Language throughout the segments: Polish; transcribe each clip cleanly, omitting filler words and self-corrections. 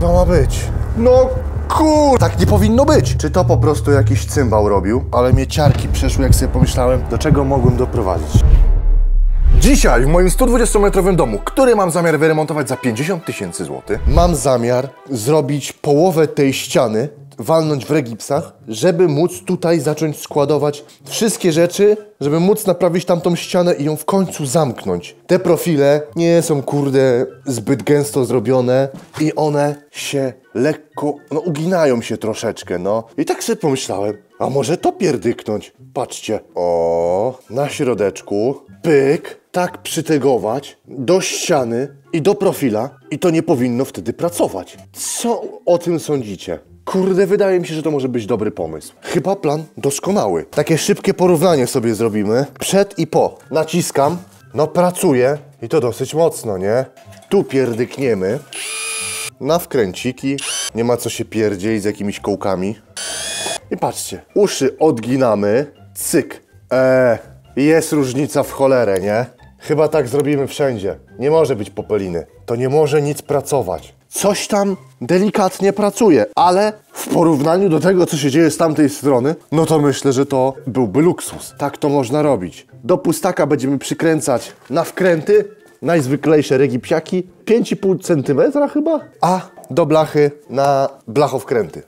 to ma być? No tak nie powinno być. Czy to po prostu jakiś cymbał robił? Ale mnie ciarki przeszły, jak sobie pomyślałem, do czego mogłem doprowadzić. Dzisiaj w moim 120-metrowym domu, który mam zamiar wyremontować za 50 000 złotych, mam zamiar zrobić połowę tej ściany, walnąć w regipsach, żeby móc tutaj zacząć składować wszystkie rzeczy, żeby móc naprawić tamtą ścianę i ją w końcu zamknąć. Te profile nie są, kurde, zbyt gęsto zrobione i one się lekko, uginają się troszeczkę, I tak sobie pomyślałem, a może to pierdyknąć? Patrzcie, na środeczku, pyk, tak przytegować do ściany i do profila i to nie powinno wtedy pracować. Co o tym sądzicie? Kurde, wydaje mi się, że to może być dobry pomysł. Chyba plan doskonały. Takie szybkie porównanie sobie zrobimy. Przed i po. Naciskam, pracuje i to dosyć mocno, nie? Tu pierdykniemy. Na wkręciki. Nie ma co się pierdzieć z jakimiś kołkami. I patrzcie, uszy odginamy. Cyk. Jest różnica w cholerę, nie? Chyba tak zrobimy wszędzie. Nie może być popeliny. To nie może nic pracować. Coś tam delikatnie pracuje, ale w porównaniu do tego, co się dzieje z tamtej strony, to myślę, że to byłby luksus. Tak to można robić. Do pustaka będziemy przykręcać na wkręty, najzwyklejsze regipsiaki, 5,5 cm chyba, a do blachy na blachowkręty.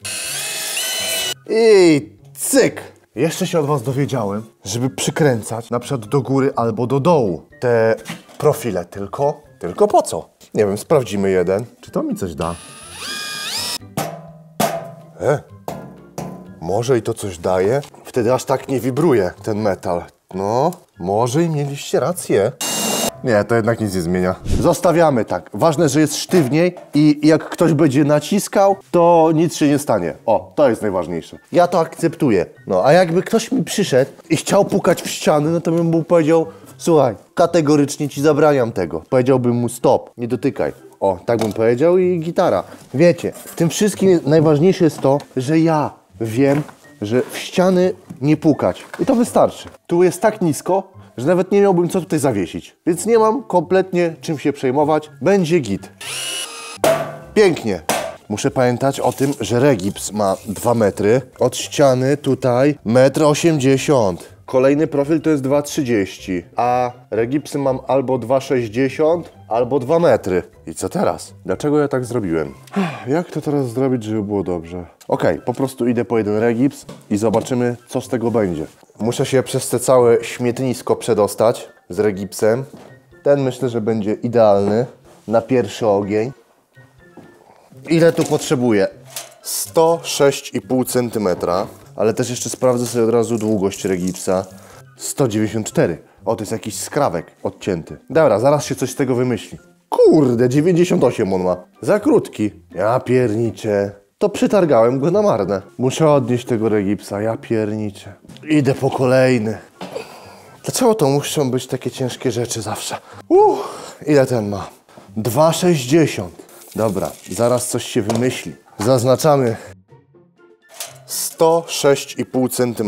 I cyk! Jeszcze się od was dowiedziałem, żeby przykręcać na przykład do góry albo do dołu te profile, tylko po co? Nie wiem, sprawdzimy jeden. Czy to mi coś da? Może i to coś daje? Wtedy aż tak nie wibruje ten metal. Może i mieliście rację. Nie, to jednak nic nie zmienia. Zostawiamy tak. Ważne, że jest sztywniej i jak ktoś będzie naciskał, to nic się nie stanie. To jest najważniejsze. Ja to akceptuję. A jakby ktoś mi przyszedł i chciał pukać w ściany, to bym mu powiedział: słuchaj, kategorycznie ci zabraniam tego. Powiedziałbym mu stop, nie dotykaj. Tak bym powiedział i gitara. Wiecie, w tym wszystkim najważniejsze jest to, że ja wiem, że w ściany nie pukać. I to wystarczy. Tu jest tak nisko, że nawet nie miałbym co tutaj zawiesić. Więc nie mam kompletnie czym się przejmować. Będzie git. Pięknie. Muszę pamiętać o tym, że regips ma 2 metry. Od ściany tutaj 1,80 m. Kolejny profil to jest 2,30 m, a regipsy mam albo 2,60 m, albo 2 metry. I co teraz? Dlaczego ja tak zrobiłem? Jak to teraz zrobić, żeby było dobrze? Po prostu idę po jeden regips i zobaczymy, co z tego będzie. Muszę się przez te całe śmietnisko przedostać z regipsem. Ten myślę, że będzie idealny na pierwszy ogień. Ile tu potrzebuję? 106,5 cm, ale też jeszcze sprawdzę sobie od razu długość regipsa. 194. To jest jakiś skrawek odcięty. Dobra, zaraz się coś z tego wymyśli. Kurde, 98 on ma. Za krótki. Ja pierniczę. To przytargałem go na marne. Muszę odnieść tego regipsa, ja pierniczę. Idę po kolejny. Dlaczego to muszą być takie ciężkie rzeczy zawsze? Ile ten ma? 2,60. Dobra, zaraz coś się wymyśli. Zaznaczamy 106,5 cm,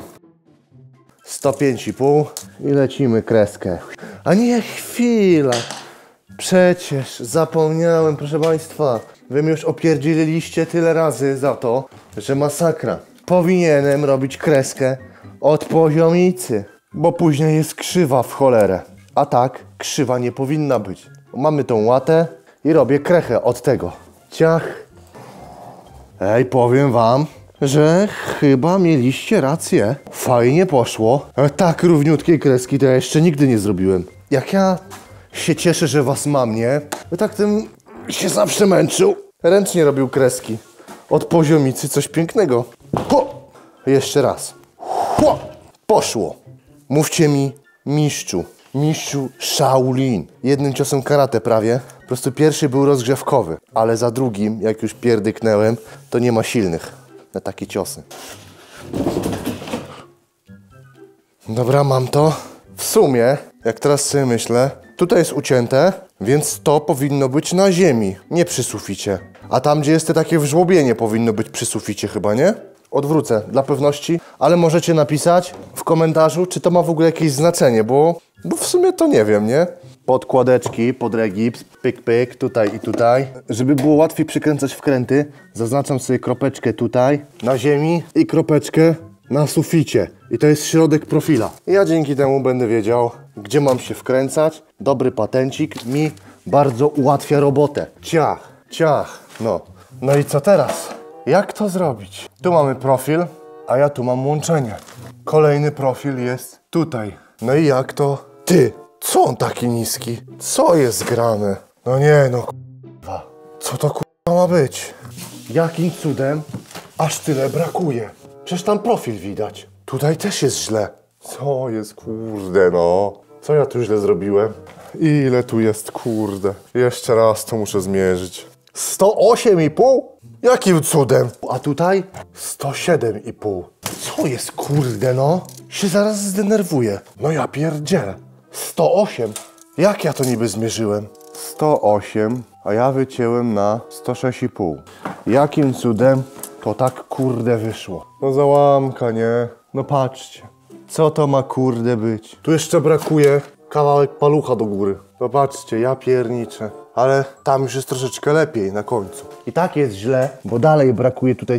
105,5 i lecimy kreskę. A nie, chwila. Przecież zapomniałem, proszę Państwa. Wy mi już opierdzieliliście tyle razy za to, że masakra. Powinienem robić kreskę od poziomicy, bo później jest krzywa w cholerę. A tak, krzywa nie powinna być. Mamy tą łatę i robię krechę od tego. Ciach. Powiem wam, że chyba mieliście rację. Fajnie poszło. Tak równiutkiej kreski to ja jeszcze nigdy nie zrobiłem. Jak ja się cieszę, że was mam, nie? Tak tym się zawsze męczył. Ręcznie robił kreski. Od poziomicy coś pięknego. Jeszcze raz. Poszło. Mówcie mi mistrzu. Mistrzu Shaolin. Jednym ciosem karate prawie. Po prostu pierwszy był rozgrzewkowy. Ale za drugim, jak już pierdyknęłem, to nie ma silnych na takie ciosy. Dobra, mam to. W sumie, jak teraz sobie myślę, tutaj jest ucięte, więc to powinno być na ziemi, nie przy suficie. A tam, gdzie jest te takie wżłobienie, powinno być przy suficie chyba, nie? Odwrócę dla pewności, ale możecie napisać w komentarzu, czy to ma w ogóle jakieś znaczenie, bo w sumie to nie wiem, nie? podkładeczki pod regips, pyk, pyk, tutaj i tutaj. Żeby było łatwiej przykręcać wkręty, zaznaczam sobie kropeczkę tutaj na ziemi i kropeczkę na suficie. I to jest środek profila. Ja dzięki temu będę wiedział, gdzie mam się wkręcać. Dobry patencik mi bardzo ułatwia robotę. Ciach, ciach, no. No i co teraz? Jak to zrobić? Tu mamy profil, a ja tu mam łączenie. Kolejny profil jest tutaj. No i jak to? Ty, co on taki niski? Co jest grane? No nie, no k***a. Co to k***a ma być? Jakim cudem aż tyle brakuje? Przecież tam profil widać. Tutaj też jest źle. Co jest, kurde, no? Co ja tu źle zrobiłem? Ile tu jest, kurde? Jeszcze raz to muszę zmierzyć. 108,5? Jakim cudem? A tutaj 107,5. Co jest, kurde, no? Się zaraz zdenerwuję. No ja pierdzielę. 108? Jak ja to niby zmierzyłem? 108, a ja wycięłem na 106,5. Jakim cudem to tak, kurde, wyszło? No załamka, nie? No patrzcie. Co to ma, kurde, być? Tu jeszcze brakuje kawałek palucha do góry. No patrzcie, ja pierniczę. Ale tam już jest troszeczkę lepiej na końcu. I tak jest źle, bo dalej brakuje tutaj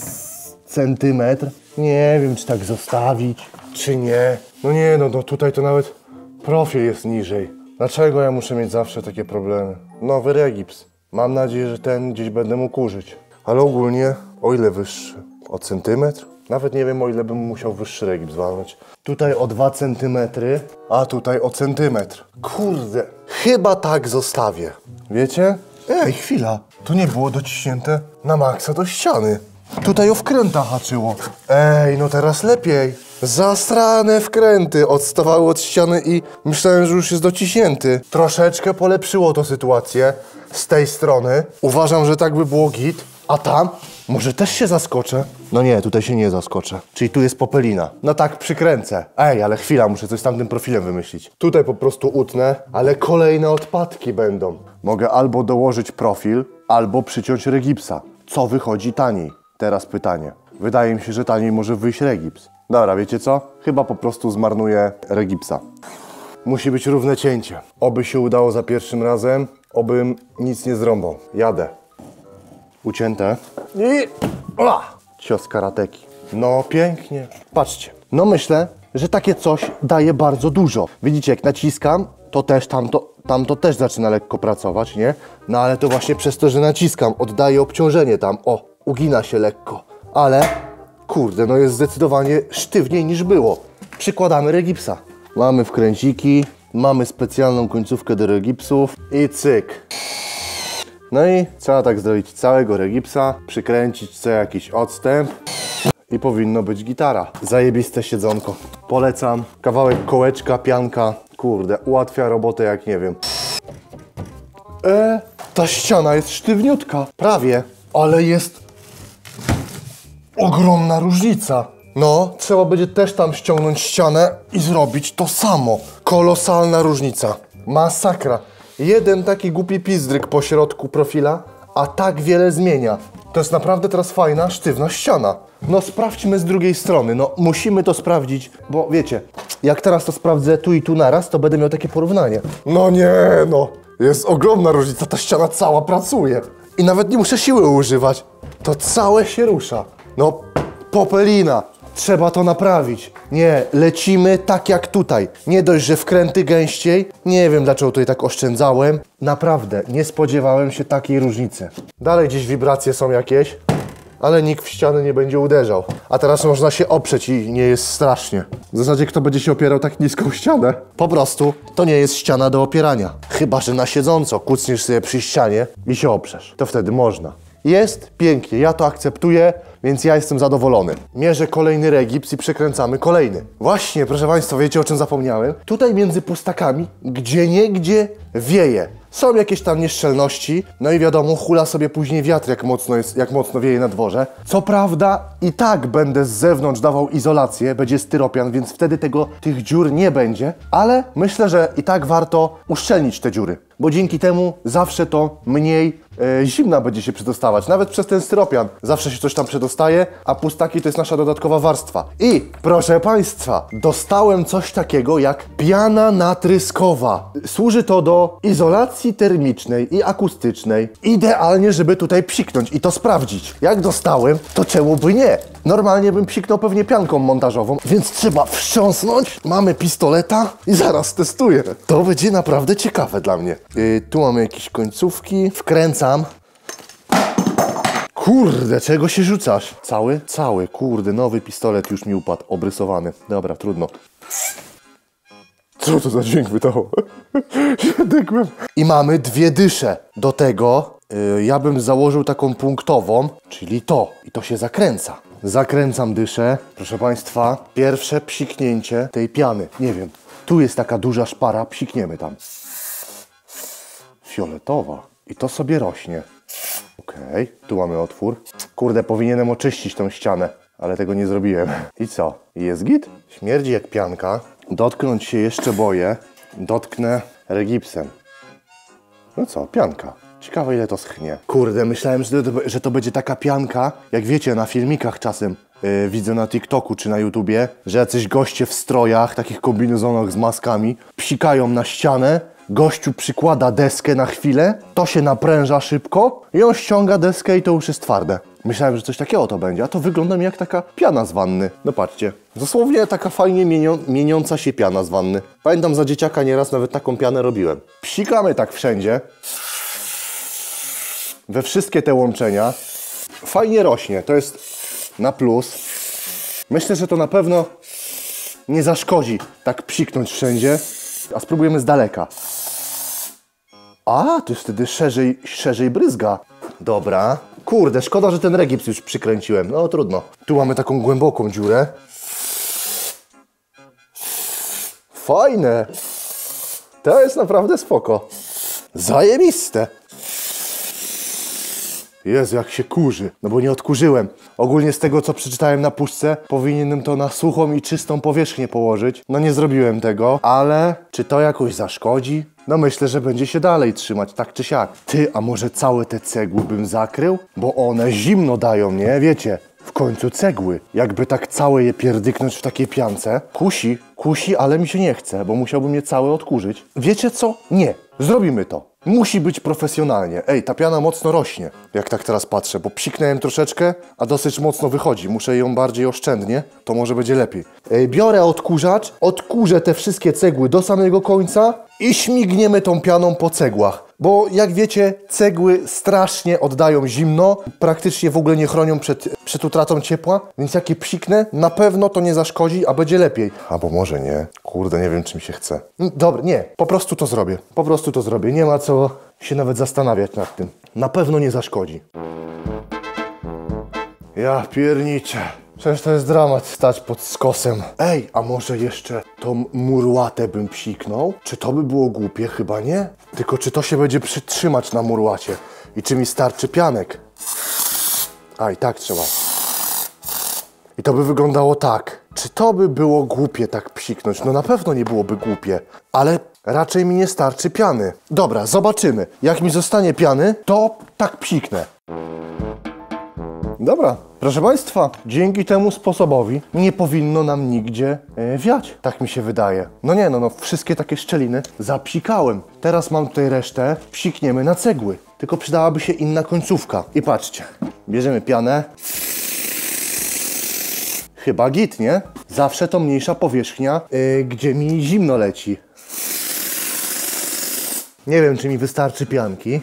centymetr. Nie wiem, czy tak zostawić, czy nie. No nie, no tutaj to nawet profil jest niżej. Dlaczego ja muszę mieć zawsze takie problemy? Nowy regips. Mam nadzieję, że ten gdzieś będę mógł użyć. Ale ogólnie, o ile wyższy? O centymetr? Nawet nie wiem, o ile bym musiał wyższy regips walnąć. Tutaj o 2 cm, a tutaj o centymetr. Kurde, chyba tak zostawię. Wiecie? Ej, chwila. To nie było dociśnięte na maksa do ściany. Tutaj o wkręta haczyło. Ej, no teraz lepiej. Zastrane wkręty odstawały od ściany i myślałem, że już jest dociśnięty. Troszeczkę polepszyło to sytuację z tej strony. Uważam, że tak by było git. A tam? Może też się zaskoczę? No nie, tutaj się nie zaskoczę. Czyli tu jest popelina. No tak, przykręcę. Ej, ale chwila, muszę coś z tamtym profilem wymyślić. Tutaj po prostu utnę, ale kolejne odpadki będą. Mogę albo dołożyć profil, albo przyciąć regipsa. Co wychodzi taniej? Teraz pytanie. Wydaje mi się, że taniej może wyjść regips. Dobra, wiecie co? Chyba po prostu zmarnuję regipsa. Musi być równe cięcie. Oby się udało za pierwszym razem, obym nic nie zrąbał. Jadę. Ucięte. I... Cios karateki. No pięknie. Patrzcie. No myślę, że takie coś daje bardzo dużo. Widzicie, jak naciskam, to też tamto też zaczyna lekko pracować, nie? No ale to właśnie przez to, że naciskam, oddaje obciążenie tam. O, ugina się lekko. Ale, kurde, no jest zdecydowanie sztywniej niż było. Przykładamy regipsa. Mamy wkręciki, mamy specjalną końcówkę do regipsów i cyk. No i trzeba tak zrobić całego regipsa, przykręcić co jakiś odstęp i powinno być gitara. Zajebiste siedzonko. Polecam. Kawałek kołeczka, pianka. Kurde, ułatwia robotę jak nie wiem. Ta ściana jest sztywniutka. Prawie, ale jest ogromna różnica. No, trzeba będzie też tam ściągnąć ścianę i zrobić to samo. Kolosalna różnica. Masakra. Jeden taki głupi pizdryk po środku profila, a tak wiele zmienia. To jest naprawdę teraz fajna, sztywna ściana. No sprawdźmy z drugiej strony, no musimy to sprawdzić, bo wiecie, jak teraz to sprawdzę tu i tu naraz, to będę miał takie porównanie. No nie, no, jest ogromna różnica, ta ściana cała pracuje. I nawet nie muszę siły używać, to całe się rusza. No, popelina. Trzeba to naprawić. Nie, lecimy tak jak tutaj. Nie dość, że wkręty gęściej. Nie wiem, dlaczego tutaj tak oszczędzałem. Naprawdę, nie spodziewałem się takiej różnicy. Dalej gdzieś wibracje są jakieś, ale nikt w ścianę nie będzie uderzał. A teraz można się oprzeć i nie jest strasznie. W zasadzie kto będzie się opierał tak niską ścianę? Po prostu to nie jest ściana do opierania. Chyba że na siedząco kucniesz sobie przy ścianie i się oprzesz. To wtedy można. Jest pięknie, ja to akceptuję, więc ja jestem zadowolony. Mierzę kolejny regips i przekręcamy kolejny. Właśnie, proszę Państwa, wiecie o czym zapomniałem? Tutaj między pustakami, gdzieniegdzie wieje. Są jakieś tam nieszczelności, no i wiadomo, hula sobie później wiatr, jak mocno wieje na dworze. Co prawda i tak będę z zewnątrz dawał izolację, będzie styropian, więc wtedy tych dziur nie będzie, ale myślę, że i tak warto uszczelnić te dziury, bo dzięki temu zawsze to mniej zimna będzie się przedostawać. Nawet przez ten styropian zawsze się coś tam przedostaje, a pustaki to jest nasza dodatkowa warstwa. I proszę Państwa, dostałem coś takiego jak piana natryskowa. Służy to do izolacji termicznej i akustycznej. Idealnie, żeby tutaj psiknąć i to sprawdzić. Jak dostałem, to czemu by nie? Normalnie bym psiknął pewnie pianką montażową, więc trzeba wstrząsnąć. Mamy pistoleta i zaraz testuję. To będzie naprawdę ciekawe dla mnie. Tu mamy jakieś końcówki. Wkręcam. Kurde, czego się rzucasz? Cały? Cały, kurde, nowy pistolet już mi upadł, obrysowany. Dobra, trudno. Co to za dźwięk wydało? Dygłem. I mamy 2 dysze. Do tego ja bym założył taką punktową, czyli to. I to się zakręca. Zakręcam dyszę. Proszę Państwa, pierwsze psiknięcie tej piany. Nie wiem, tu jest taka duża szpara, psikniemy tam. Fioletowa. I to sobie rośnie. Okej, tu mamy otwór. Kurde, powinienem oczyścić tą ścianę, ale tego nie zrobiłem. I co? Jest git? Śmierdzi jak pianka. Dotknąć się jeszcze boję. Dotknę regipsem. No co, pianka. Ciekawe, ile to schnie. Kurde, myślałem, że to będzie taka pianka, jak wiecie, na filmikach czasem widzę na TikToku czy na YouTubie, że jacyś goście w strojach, takich kombinezonach z maskami, psikają na ścianę, gościu przykłada deskę na chwilę, to się napręża szybko i on ściąga deskę i to już jest twarde. Myślałem, że coś takiego to będzie, a to wygląda mi jak taka piana z wanny. No patrzcie, dosłownie taka fajnie mieniąca się piana z wanny. Pamiętam, za dzieciaka nieraz nawet taką pianę robiłem. Psikamy tak wszędzie. We wszystkie te łączenia. Fajnie rośnie, to jest na plus. Myślę, że to na pewno nie zaszkodzi tak psiknąć wszędzie. A spróbujemy z daleka. A, to jest wtedy szerzej bryzga. Dobra. Kurde, szkoda, że ten regips już przykręciłem. No trudno. Tu mamy taką głęboką dziurę. Fajne. To jest naprawdę spoko. Zajebiste. Jezu, jak się kurzy. No bo nie odkurzyłem. Ogólnie z tego, co przeczytałem na puszce, powinienem to na suchą i czystą powierzchnię położyć. No nie zrobiłem tego, ale czy to jakoś zaszkodzi? No myślę, że będzie się dalej trzymać, tak czy siak. Ty, a może całe te cegły bym zakrył? Bo one zimno dają, nie? Wiecie, w końcu cegły. Jakby tak całe je pierdyknąć w takiej piance. Kusi, ale mi się nie chce, bo musiałbym je całe odkurzyć. Wiecie co? Nie. Zrobimy to. Musi być profesjonalnie. Ej, ta piana mocno rośnie, jak tak teraz patrzę, bo psiknąłem troszeczkę, a dosyć mocno wychodzi. Muszę ją bardziej oszczędnie, to może będzie lepiej. Biorę odkurzacz, odkurzę te wszystkie cegły do samego końca i śmigniemy tą pianą po cegłach. Bo jak wiecie, cegły strasznie oddają zimno, praktycznie w ogóle nie chronią przed utratą ciepła, więc jak je psiknę, na pewno to nie zaszkodzi, a będzie lepiej. Albo może nie. Kurde, nie wiem, czy mi się chce. Dobra, nie, po prostu to zrobię. Po prostu to zrobię. Nie ma co się nawet zastanawiać nad tym. Na pewno nie zaszkodzi. Ja pierniczę. Przecież to jest dramat stać pod skosem. Ej, a może jeszcze tą murłatę bym psiknął? Czy to by było głupie? Chyba nie. Tylko czy to się będzie przytrzymać na murłacie? I czy mi starczy pianek? A, i tak trzeba. I to by wyglądało tak. Czy to by było głupie tak psiknąć? No na pewno nie byłoby głupie. Ale raczej mi nie starczy piany. Dobra, zobaczymy. Jak mi zostanie piany, to tak psiknę. Dobra, proszę Państwa, dzięki temu sposobowi nie powinno nam nigdzie wiać, tak mi się wydaje. No nie, no wszystkie takie szczeliny zapsikałem. Teraz mam tutaj resztę, psikniemy na cegły. Tylko przydałaby się inna końcówka. I patrzcie, bierzemy pianę. Chyba git, nie? Zawsze to mniejsza powierzchnia, gdzie mi zimno leci. Nie wiem, czy mi wystarczy pianki.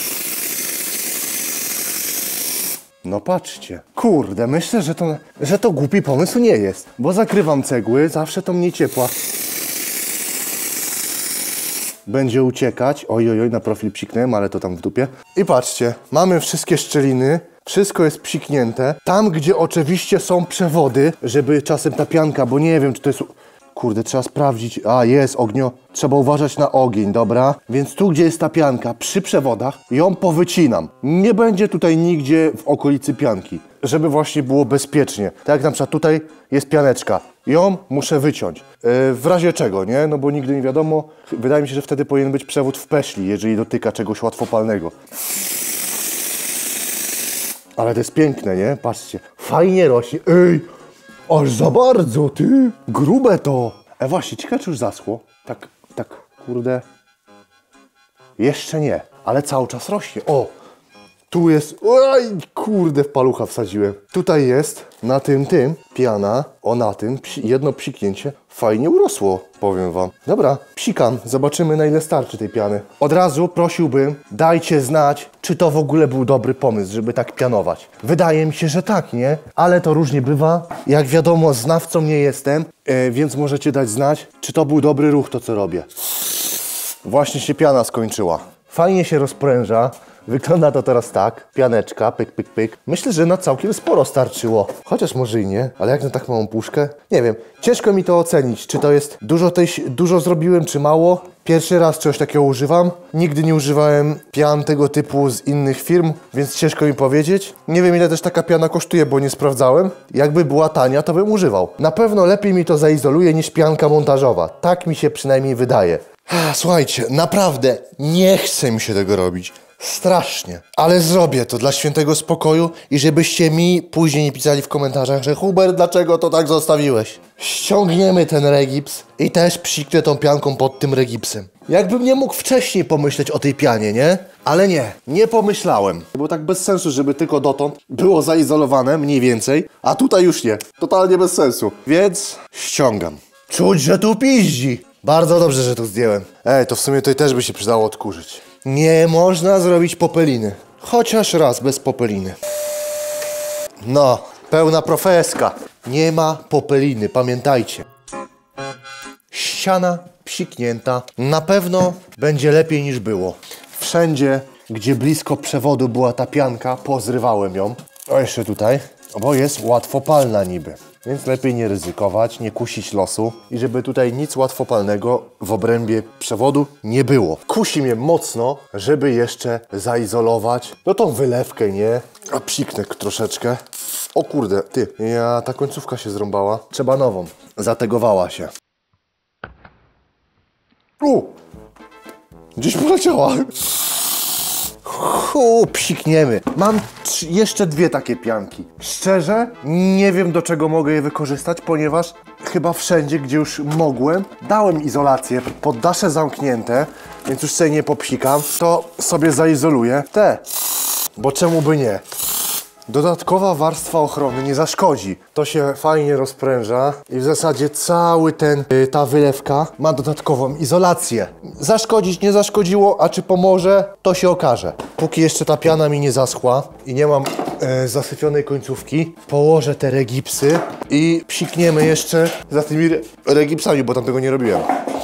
No patrzcie. Kurde, myślę, że to głupi pomysł nie jest. Bo zakrywam cegły, zawsze to mniej ciepła będzie uciekać. Oj, na profil psiknąłem, ale to tam w dupie. I patrzcie, mamy wszystkie szczeliny. Wszystko jest psiknięte. Tam, gdzie oczywiście są przewody, żeby czasem ta pianka, bo nie wiem, czy to jest... Kurde, trzeba sprawdzić. A, jest ognio. Trzeba uważać na ogień, dobra? Więc tu, gdzie jest ta pianka, przy przewodach, ją powycinam. Nie będzie tutaj nigdzie w okolicy pianki, żeby właśnie było bezpiecznie. Tak jak na przykład tutaj jest pianeczka. Ją muszę wyciąć. W razie czego, nie? No bo nigdy nie wiadomo. Wydaje mi się, że wtedy powinien być przewód w peszli, jeżeli dotyka czegoś łatwopalnego. Ale to jest piękne, nie? Patrzcie, fajnie rośnie. Ej, aż za bardzo, ty. Grube to. Właśnie, ciekawe, czy już zaschło. Tak, kurde. Jeszcze nie, ale cały czas rośnie. O, tu jest, oj, kurde, w palucha wsadziłem. Tutaj jest, na tym, piana, o na tym, jedno psiknięcie, fajnie urosło, powiem wam. Dobra, psikam, zobaczymy, na ile starczy tej piany. Od razu prosiłbym, dajcie znać, czy to w ogóle był dobry pomysł, żeby tak pianować. Wydaje mi się, że tak, nie? Ale to różnie bywa. Jak wiadomo, znawcą nie jestem, więc możecie dać znać, czy to był dobry ruch, to co robię. Właśnie się piana skończyła. Fajnie się rozpręża. Wygląda to teraz tak. Pianeczka, pyk, pyk, pyk. Myślę, że na całkiem sporo starczyło. Chociaż może i nie, ale jak na tak małą puszkę? Nie wiem. Ciężko mi to ocenić, czy to jest dużo zrobiłem, czy mało. Pierwszy raz czegoś takiego używam. Nigdy nie używałem pian tego typu z innych firm, więc ciężko mi powiedzieć. Nie wiem, ile też taka piana kosztuje, bo nie sprawdzałem. Jakby była tania, to bym używał. Na pewno lepiej mi to zaizoluje niż pianka montażowa. Tak mi się przynajmniej wydaje. Słuchajcie, naprawdę nie chce mi się tego robić. Strasznie. Ale zrobię to dla świętego spokoju i żebyście mi później nie pisali w komentarzach, że Hubert, dlaczego to tak zostawiłeś? Ściągniemy ten regips i też psiknę tą pianką pod tym regipsem. Jakbym nie mógł wcześniej pomyśleć o tej pianie, nie? Ale nie pomyślałem. Było tak bez sensu, żeby tylko dotąd było zaizolowane, mniej więcej, a tutaj już nie. Totalnie bez sensu. Więc ściągam. Czuć, że tu piździ. Bardzo dobrze, że to zdjąłem. To w sumie tutaj też by się przydało odkurzyć. Nie można zrobić popeliny. Chociaż raz bez popeliny. No, pełna profeska. Nie ma popeliny, pamiętajcie. Ściana psiknięta. Na pewno będzie lepiej niż było. Wszędzie, gdzie blisko przewodu była ta pianka, pozrywałem ją. O, jeszcze tutaj, bo jest łatwopalna niby. Więc lepiej nie ryzykować, nie kusić losu i żeby tutaj nic łatwopalnego w obrębie przewodu nie było. Kusi mnie mocno, żeby jeszcze zaizolować, no tą wylewkę, nie? A psiknę troszeczkę. O kurde, ty, ta końcówka się zrąbała. Trzeba nową. Zategowała się. Gdzieś poleciała. Psikniemy. Mam jeszcze dwie takie pianki. Szczerze, nie wiem, do czego mogę je wykorzystać, ponieważ chyba wszędzie, gdzie już mogłem, dałem izolację, poddasze zamknięte, więc już sobie nie popsikam, to sobie zaizoluję te, bo czemu by nie? Dodatkowa warstwa ochrony nie zaszkodzi. To się fajnie rozpręża i w zasadzie cały ta wylewka ma dodatkową izolację. Zaszkodzić nie zaszkodziło, a czy pomoże, to się okaże. Póki jeszcze ta piana mi nie zaschła i nie mam zasypionej końcówki, położę te regipsy i psikniemy jeszcze za tymi regipsami, bo tam tego nie robiłem.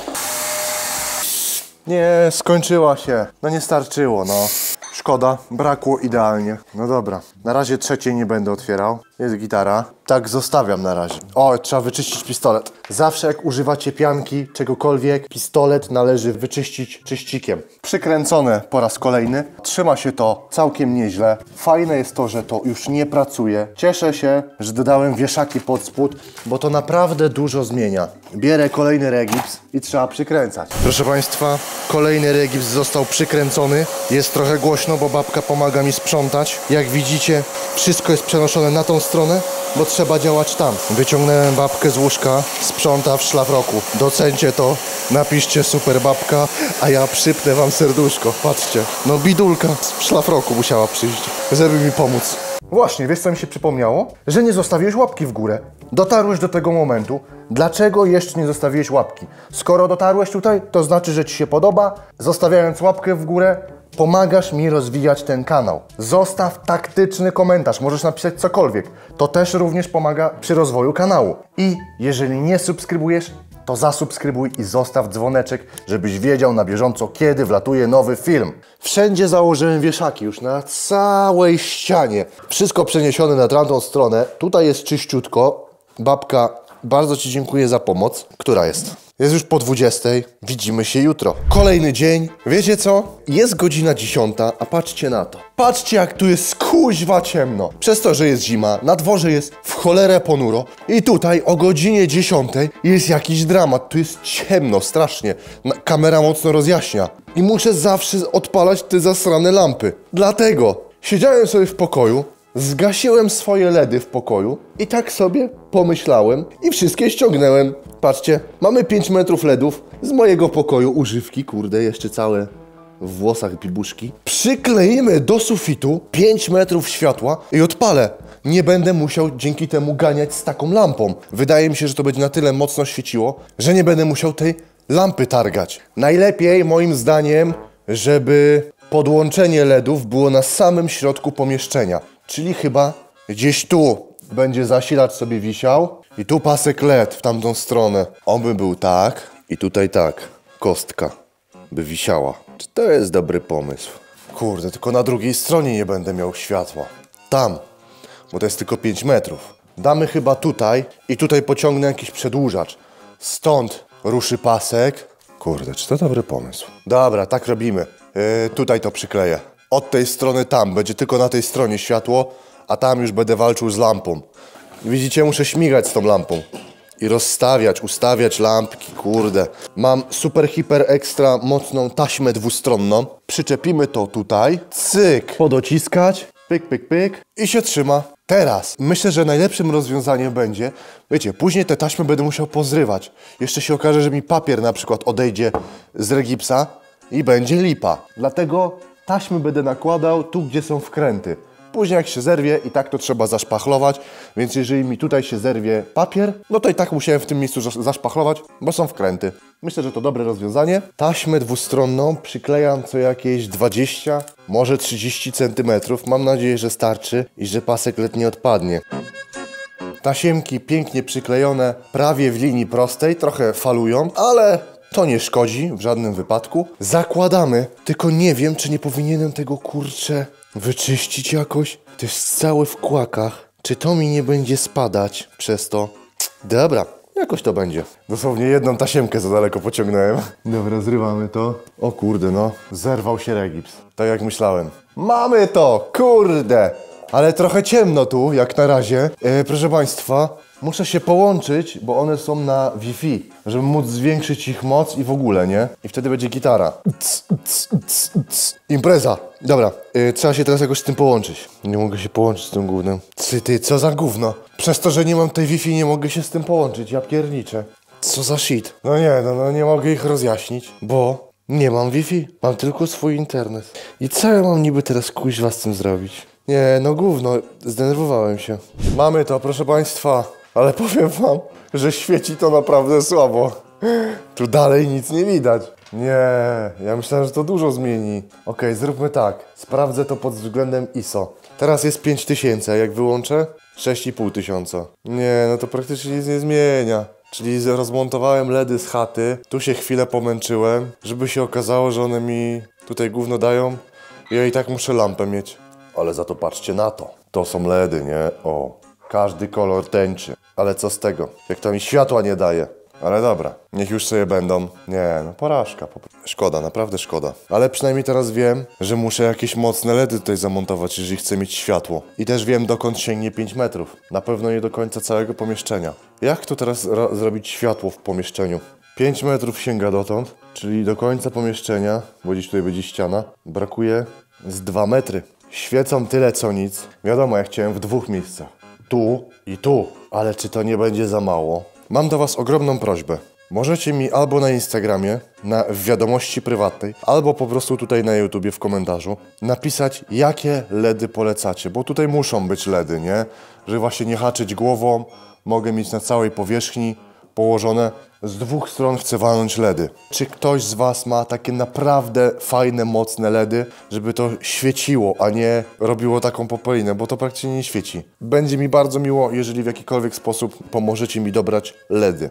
Nie, skończyła się. No nie starczyło, no. Szkoda, brakło idealnie. No dobra, na razie trzeciej nie będę otwierał. Jest gitara. Tak zostawiam na razie. O, trzeba wyczyścić pistolet. Zawsze jak używacie pianki, czegokolwiek, pistolet należy wyczyścić czyścikiem. Przykręcone po raz kolejny. Trzyma się to całkiem nieźle. Fajne jest to, że to już nie pracuje. Cieszę się, że dodałem wieszaki pod spód, bo to naprawdę dużo zmienia. Bierę kolejny regips i trzeba przykręcać. Proszę Państwa, kolejny regips został przykręcony. Jest trochę głośno, bo babka pomaga mi sprzątać. Jak widzicie, wszystko jest przenoszone na tą stronę, bo trzeba działać tam. Wyciągnąłem babkę z łóżka, sprząta w szlafroku. Docencie to, napiszcie super babka, a ja przypnę wam serduszko. Patrzcie, no bidulka w szlafroku musiała przyjść, żeby mi pomóc. Właśnie, wiesz co mi się przypomniało? Że nie zostawiłeś łapki w górę. Dotarłeś do tego momentu. Dlaczego jeszcze nie zostawiłeś łapki? Skoro dotarłeś tutaj, to znaczy, że ci się podoba. Zostawiając łapkę w górę, pomagasz mi rozwijać ten kanał. Zostaw taktyczny komentarz, możesz napisać cokolwiek. To też również pomaga przy rozwoju kanału. I jeżeli nie subskrybujesz, to zasubskrybuj i zostaw dzwoneczek, żebyś wiedział na bieżąco, kiedy wlatuje nowy film. Wszędzie założyłem wieszaki, już na całej ścianie. Wszystko przeniesione na tamtą stronę. Tutaj jest czyściutko. Babka, bardzo Ci dziękuję za pomoc. Która jest? Jest już po 20. Widzimy się jutro. Kolejny dzień. Wiecie co? Jest godzina 10, a patrzcie na to. Patrzcie, jak tu jest kuźwa ciemno. Przez to, że jest zima, na dworze jest w cholerę ponuro i tutaj o godzinie 10 jest jakiś dramat. Tu jest ciemno, strasznie. Kamera mocno rozjaśnia. I muszę zawsze odpalać te zasrane lampy. Dlatego siedziałem sobie w pokoju, zgasiłem swoje LEDy w pokoju i tak sobie pomyślałem i wszystkie ściągnąłem. Patrzcie, mamy 5 metrów LEDów z mojego pokoju, używki, kurde, jeszcze całe w włosach bibuszki. Przykleimy do sufitu 5 metrów światła i odpalę. Nie będę musiał dzięki temu ganiać z taką lampą. Wydaje mi się, że to będzie na tyle mocno świeciło, że nie będę musiał tej lampy targać. Najlepiej, moim zdaniem, żeby podłączenie LEDów było na samym środku pomieszczenia. Czyli chyba gdzieś tu będzie zasilacz sobie wisiał i tu pasek LED w tamtą stronę. On by był tak i tutaj tak. Kostka by wisiała. Czy to jest dobry pomysł? Kurde, tylko na drugiej stronie nie będę miał światła. Tam, bo to jest tylko 5 metrów. Damy chyba tutaj i tutaj pociągnę jakiś przedłużacz. Stąd ruszy pasek. Kurde, czy to dobry pomysł? Dobra, tak robimy. Tutaj to przykleję. Od tej strony tam, będzie tylko na tej stronie światło, a tam już będę walczył z lampą. Widzicie, muszę śmigać z tą lampą. I rozstawiać, ustawiać lampki, kurde. Mam super, hiper, ekstra mocną taśmę dwustronną. Przyczepimy to tutaj, cyk, podociskać, pyk, pyk, pyk i się trzyma. Teraz myślę, że najlepszym rozwiązaniem będzie, wiecie, później te taśmy będę musiał pozrywać. Jeszcze się okaże, że mi papier na przykład odejdzie z regipsa i będzie lipa. Dlatego taśmy będę nakładał tu, gdzie są wkręty. Później jak się zerwie i tak to trzeba zaszpachlować, więc jeżeli mi tutaj się zerwie papier, no to i tak musiałem w tym miejscu zaszpachlować, bo są wkręty. Myślę, że to dobre rozwiązanie. Taśmę dwustronną przyklejam co jakieś 20, może 30 cm. Mam nadzieję, że starczy i że pasek LED nie odpadnie. Tasiemki pięknie przyklejone, prawie w linii prostej, trochę falują, ale to nie szkodzi w żadnym wypadku. Zakładamy, tylko nie wiem, czy nie powinienem tego, kurczę, wyczyścić jakoś. To jest całe w kłakach. Czy to mi nie będzie spadać przez to? Dobra, jakoś to będzie. Dosłownie jedną tasiemkę za daleko pociągnąłem. Dobra, zrywamy to. O kurde, no. Zerwał się regips. Tak jak myślałem. Mamy to! Kurde! Ale trochę ciemno tu, jak na razie. Proszę Państwa, muszę się połączyć, bo one są na Wi-Fi, żeby móc zwiększyć ich moc i w ogóle, nie? I wtedy będzie gitara. Impreza. Dobra, trzeba się teraz jakoś z tym połączyć. Nie mogę się połączyć z tym gównem. Ty, co za gówno? Przez to, że nie mam tej Wi-Fi, nie mogę się z tym połączyć. Ja pierniczę. Co za shit? No nie, no nie mogę ich rozjaśnić, bo nie mam Wi-Fi. Mam tylko swój internet. I co ja mam niby teraz kuźwa z tym zrobić? Nie, no gówno, zdenerwowałem się. Mamy to, proszę Państwa, ale powiem Wam, że świeci to naprawdę słabo. Tu dalej nic nie widać. Nie, ja myślałem, że to dużo zmieni. Okej, zróbmy tak, sprawdzę to pod względem ISO. Teraz jest 5000, a jak wyłączę? 6500. Nie, no to praktycznie nic nie zmienia. Czyli rozmontowałem LEDy z chaty, tu się chwilę pomęczyłem, żeby się okazało, że one mi tutaj gówno dają. Ja i tak muszę lampę mieć. Ale za to patrzcie na to. To są LEDy, nie? O, każdy kolor tęczy. Ale co z tego? Jak to mi światła nie daje. Ale dobra, niech już sobie będą. Nie, no porażka. Szkoda, naprawdę szkoda. Ale przynajmniej teraz wiem, że muszę jakieś mocne LEDy tutaj zamontować, jeżeli chcę mieć światło. I też wiem, dokąd sięgnie 5 metrów. Na pewno nie do końca całego pomieszczenia. Jak tu teraz zrobić światło w pomieszczeniu? 5 metrów sięga dotąd, czyli do końca pomieszczenia, bo gdzieś tutaj będzie ściana, brakuje z 2 metry. Świecą tyle co nic. Wiadomo, ja chciałem w 2 miejscach. Tu i tu. Ale czy to nie będzie za mało? Mam do Was ogromną prośbę. Możecie mi albo na Instagramie, w wiadomości prywatnej, albo po prostu tutaj na YouTubie w komentarzu napisać, jakie LEDy polecacie. Bo tutaj muszą być LEDy, nie? Żeby właśnie nie haczyć głową. Mogę mieć na całej powierzchni położone. Z 2 stron chcę walnąć LEDy. Czy ktoś z Was ma takie naprawdę fajne, mocne LEDy, żeby to świeciło, a nie robiło taką popelinę, bo to praktycznie nie świeci. Będzie mi bardzo miło, jeżeli w jakikolwiek sposób pomożecie mi dobrać LEDy.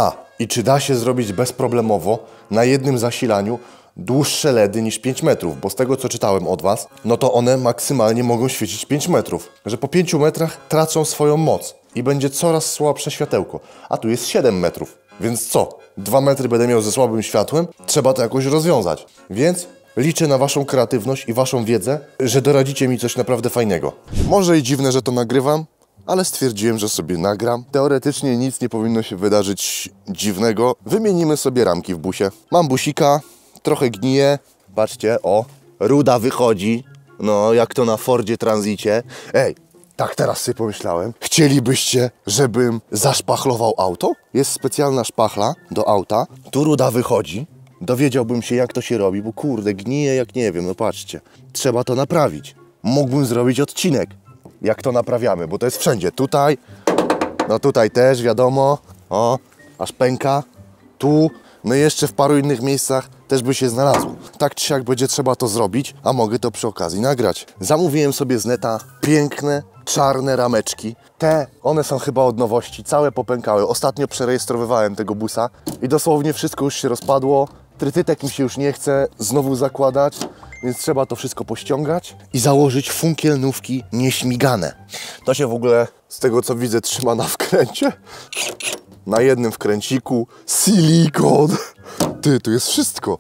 I czy da się zrobić bezproblemowo na jednym zasilaniu dłuższe LEDy niż 5 metrów, bo z tego co czytałem od Was, no to one maksymalnie mogą świecić 5 metrów. Że po 5 metrach tracą swoją moc i będzie coraz słabsze światełko. A tu jest 7 metrów. Więc co? 2 metry będę miał ze słabym światłem? Trzeba to jakoś rozwiązać. Więc liczę na Waszą kreatywność i Waszą wiedzę, że doradzicie mi coś naprawdę fajnego. Może i dziwne, że to nagrywam, ale stwierdziłem, że sobie nagram. Teoretycznie nic nie powinno się wydarzyć dziwnego. Wymienimy sobie ramki w busie. Mam busika, trochę gnije. Patrzcie, o, ruda wychodzi. No, jak to na Fordzie Transicie. Ej, Tak teraz sobie pomyślałem. Chcielibyście, żebym zaszpachlował auto? Jest specjalna szpachla do auta. Tu ruda wychodzi. Dowiedziałbym się, jak to się robi, bo kurde, gnije jak nie wiem, no patrzcie. Trzeba to naprawić. Mógłbym zrobić odcinek, jak to naprawiamy, bo to jest wszędzie. Tutaj, no tutaj też, wiadomo. O, aż pęka. Tu, no i jeszcze w paru innych miejscach też by się znalazło. Tak czy siak będzie trzeba to zrobić, a mogę to przy okazji nagrać. Zamówiłem sobie z neta piękne, czarne rameczki. One są chyba od nowości, całe popękały. Ostatnio przerejestrowywałem tego busa i dosłownie wszystko już się rozpadło. Trytytek mi się już nie chce znowu zakładać, więc trzeba to wszystko pościągać i założyć funkielnówki nieśmigane. To się w ogóle, z tego co widzę, trzyma na wkręcie. Na jednym wkręciku silikon. Ty, tu jest wszystko.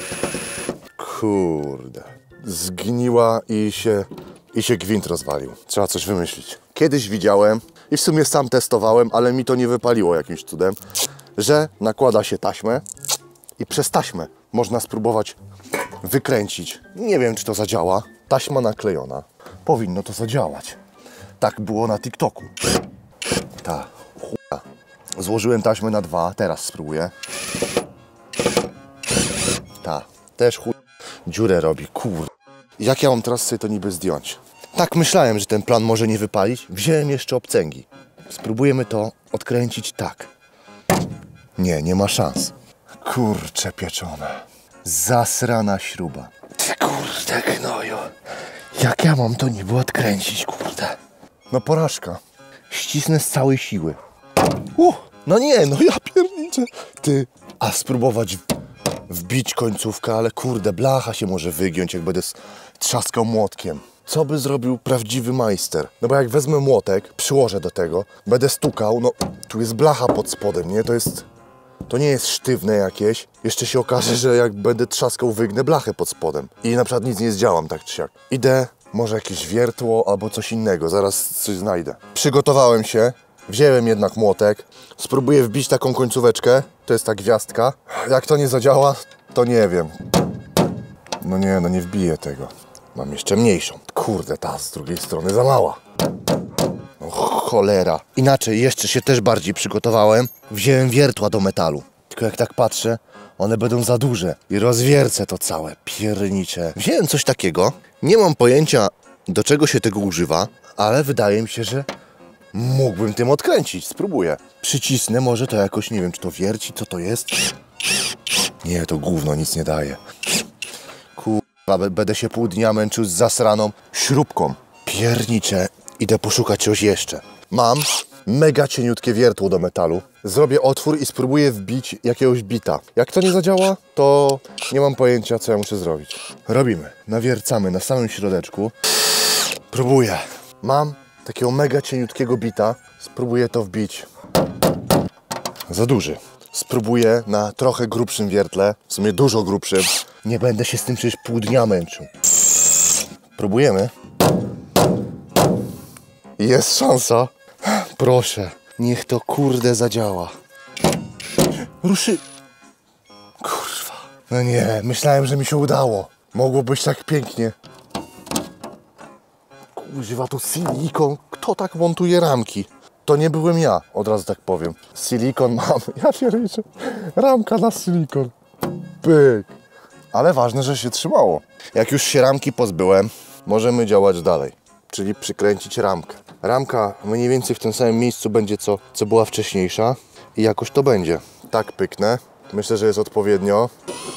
Kurde. Zgniła i się gwint rozwalił. Trzeba coś wymyślić. Kiedyś widziałem i w sumie sam testowałem, ale mi to nie wypaliło jakimś cudem, że nakłada się taśmę i przez taśmę można spróbować wykręcić. Nie wiem, czy to zadziała. Taśma naklejona. Powinno to zadziałać. Tak było na TikToku. Ta chuja. Złożyłem taśmę na 2, teraz spróbuję. Ta, też chuj. Dziurę robi, kurde. Jak ja mam teraz sobie to niby zdjąć? Tak myślałem, że ten plan może nie wypalić. Wziąłem jeszcze obcęgi. Spróbujemy to odkręcić tak. Nie ma szans. Kurcze pieczone. Zasrana śruba. Ty kurde gnoju. Jak ja mam to niby odkręcić, kurde? No porażka. Ścisnę z całej siły. No nie, no ja pierniczę. Ty, a spróbować wbić końcówkę, ale kurde, blacha się może wygiąć, jak będę trzaskał młotkiem. Co by zrobił prawdziwy majster? No bo jak wezmę młotek, przyłożę do tego, będę stukał, no tu jest blacha pod spodem, nie? To nie jest sztywne jakieś. Jeszcze się okaże, że jak będę trzaskał, wygnę blachę pod spodem. I na przykład nic nie zdziałam tak czy siak. Idę, może jakieś wiertło albo coś innego, zaraz coś znajdę. Przygotowałem się, wziąłem jednak młotek, spróbuję wbić taką końcóweczkę, to jest ta gwiazdka. Jak to nie zadziała, to nie wiem. No nie wbiję tego. Mam jeszcze mniejszą. Kurde, ta z drugiej strony za mała. O, cholera. Inaczej, jeszcze się też bardziej przygotowałem. Wziąłem wiertła do metalu. Tylko jak tak patrzę, one będą za duże. I rozwiercę to całe, piernicze. Wziąłem coś takiego. Nie mam pojęcia, do czego się tego używa, ale wydaje mi się, że mógłbym tym odkręcić. Spróbuję. Przycisnę, może to jakoś, nie wiem, czy to wierci, co to jest. Nie, to gówno nic nie daje. Kurwa, będę się pół dnia męczył z zasraną śrubką. Piernicze. Idę poszukać czegoś jeszcze. Mam mega cieniutkie wiertło do metalu. Zrobię otwór i spróbuję wbić jakiegoś bita. Jak to nie zadziała, to nie mam pojęcia, co ja muszę zrobić. Robimy. Nawiercamy na samym środeczku. Próbuję. Mam takiego mega cieniutkiego bita. Spróbuję to wbić. Za duży. Spróbuję na trochę grubszym wiertle. W sumie dużo grubszym. Nie będę się z tym przecież pół dnia męczył. Próbujemy. Jest szansa. Proszę. Niech to kurde zadziała. Ruszy. Kurwa. No nie, myślałem, że mi się udało. Mogło być tak pięknie. Używa tu silikon. Kto tak montuje ramki? To nie byłem ja, od razu tak powiem. Silikon mam. Ja pierniczę. Ramka na silikon. Pyk. Ale ważne, że się trzymało. Jak już się ramki pozbyłem, możemy działać dalej. Czyli przykręcić ramkę. Ramka mniej więcej w tym samym miejscu będzie, co była wcześniejsza. I jakoś to będzie. Tak pyknę. Myślę, że jest odpowiednio.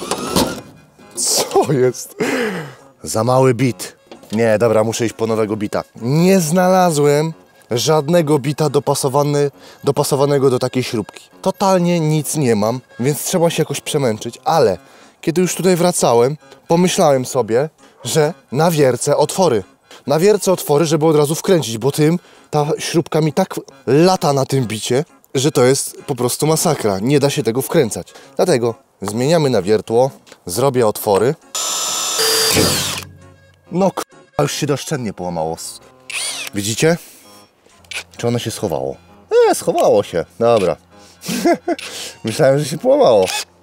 Co jest? Za mały bit. Nie, dobra, muszę iść po nowego bita. Nie znalazłem żadnego bita dopasowanego do takiej śrubki. Totalnie nic nie mam, więc trzeba się jakoś przemęczyć, ale kiedy już tutaj wracałem, pomyślałem sobie, że nawiercę otwory. Nawiercę otwory, żeby od razu wkręcić, bo ta śrubka mi tak lata na tym bicie, że to jest po prostu masakra. Nie da się tego wkręcać. Dlatego zmieniamy na wiertło, zrobię otwory. No k***a, już się doszczętnie połamało. Widzicie? Czy ono się schowało? Schowało się. Dobra. Myślałem, że się połamało.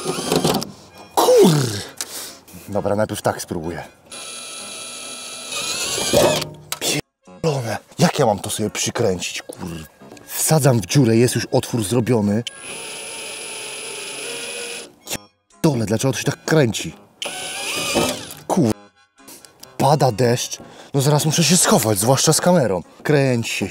Dobra, najpierw tak spróbuję. Pierdolone. Jak Jak ja mam to sobie przykręcić, kurde? Wsadzam w dziurę, jest już otwór zrobiony. Dole, dlaczego to się tak kręci? Kurde. Pada deszcz. No zaraz muszę się schować, zwłaszcza z kamerą. Kręci się.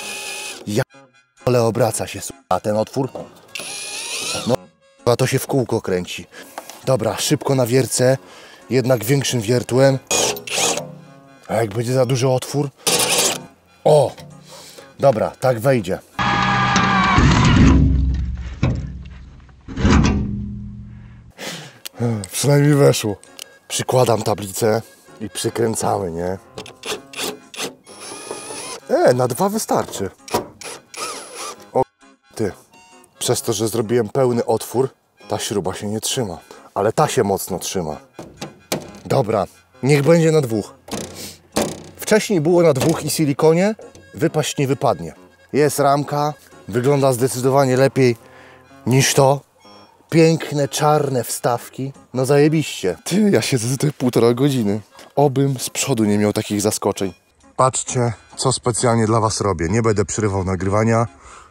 Ale obraca się, a ten otwór? No, a to się w kółko kręci. Dobra, szybko na wiercę, jednak większym wiertłem. A jak będzie za duży otwór? O! Dobra, tak wejdzie. Przynajmniej weszło. Przykładam tablicę i przykręcamy, nie? Na 2 wystarczy. O, ty. Przez to, że zrobiłem pełny otwór, ta śruba się nie trzyma. Ale ta się mocno trzyma. Dobra, niech będzie na 2. Wcześniej było na 2 i silikonie, wypaść nie wypadnie. Jest ramka, wygląda zdecydowanie lepiej niż to. Piękne, czarne wstawki. No zajebiście. Ty, ja siedzę tutaj 1,5 godziny. Obym z przodu nie miał takich zaskoczeń. Patrzcie, co specjalnie dla was robię. Nie będę przerywał nagrywania.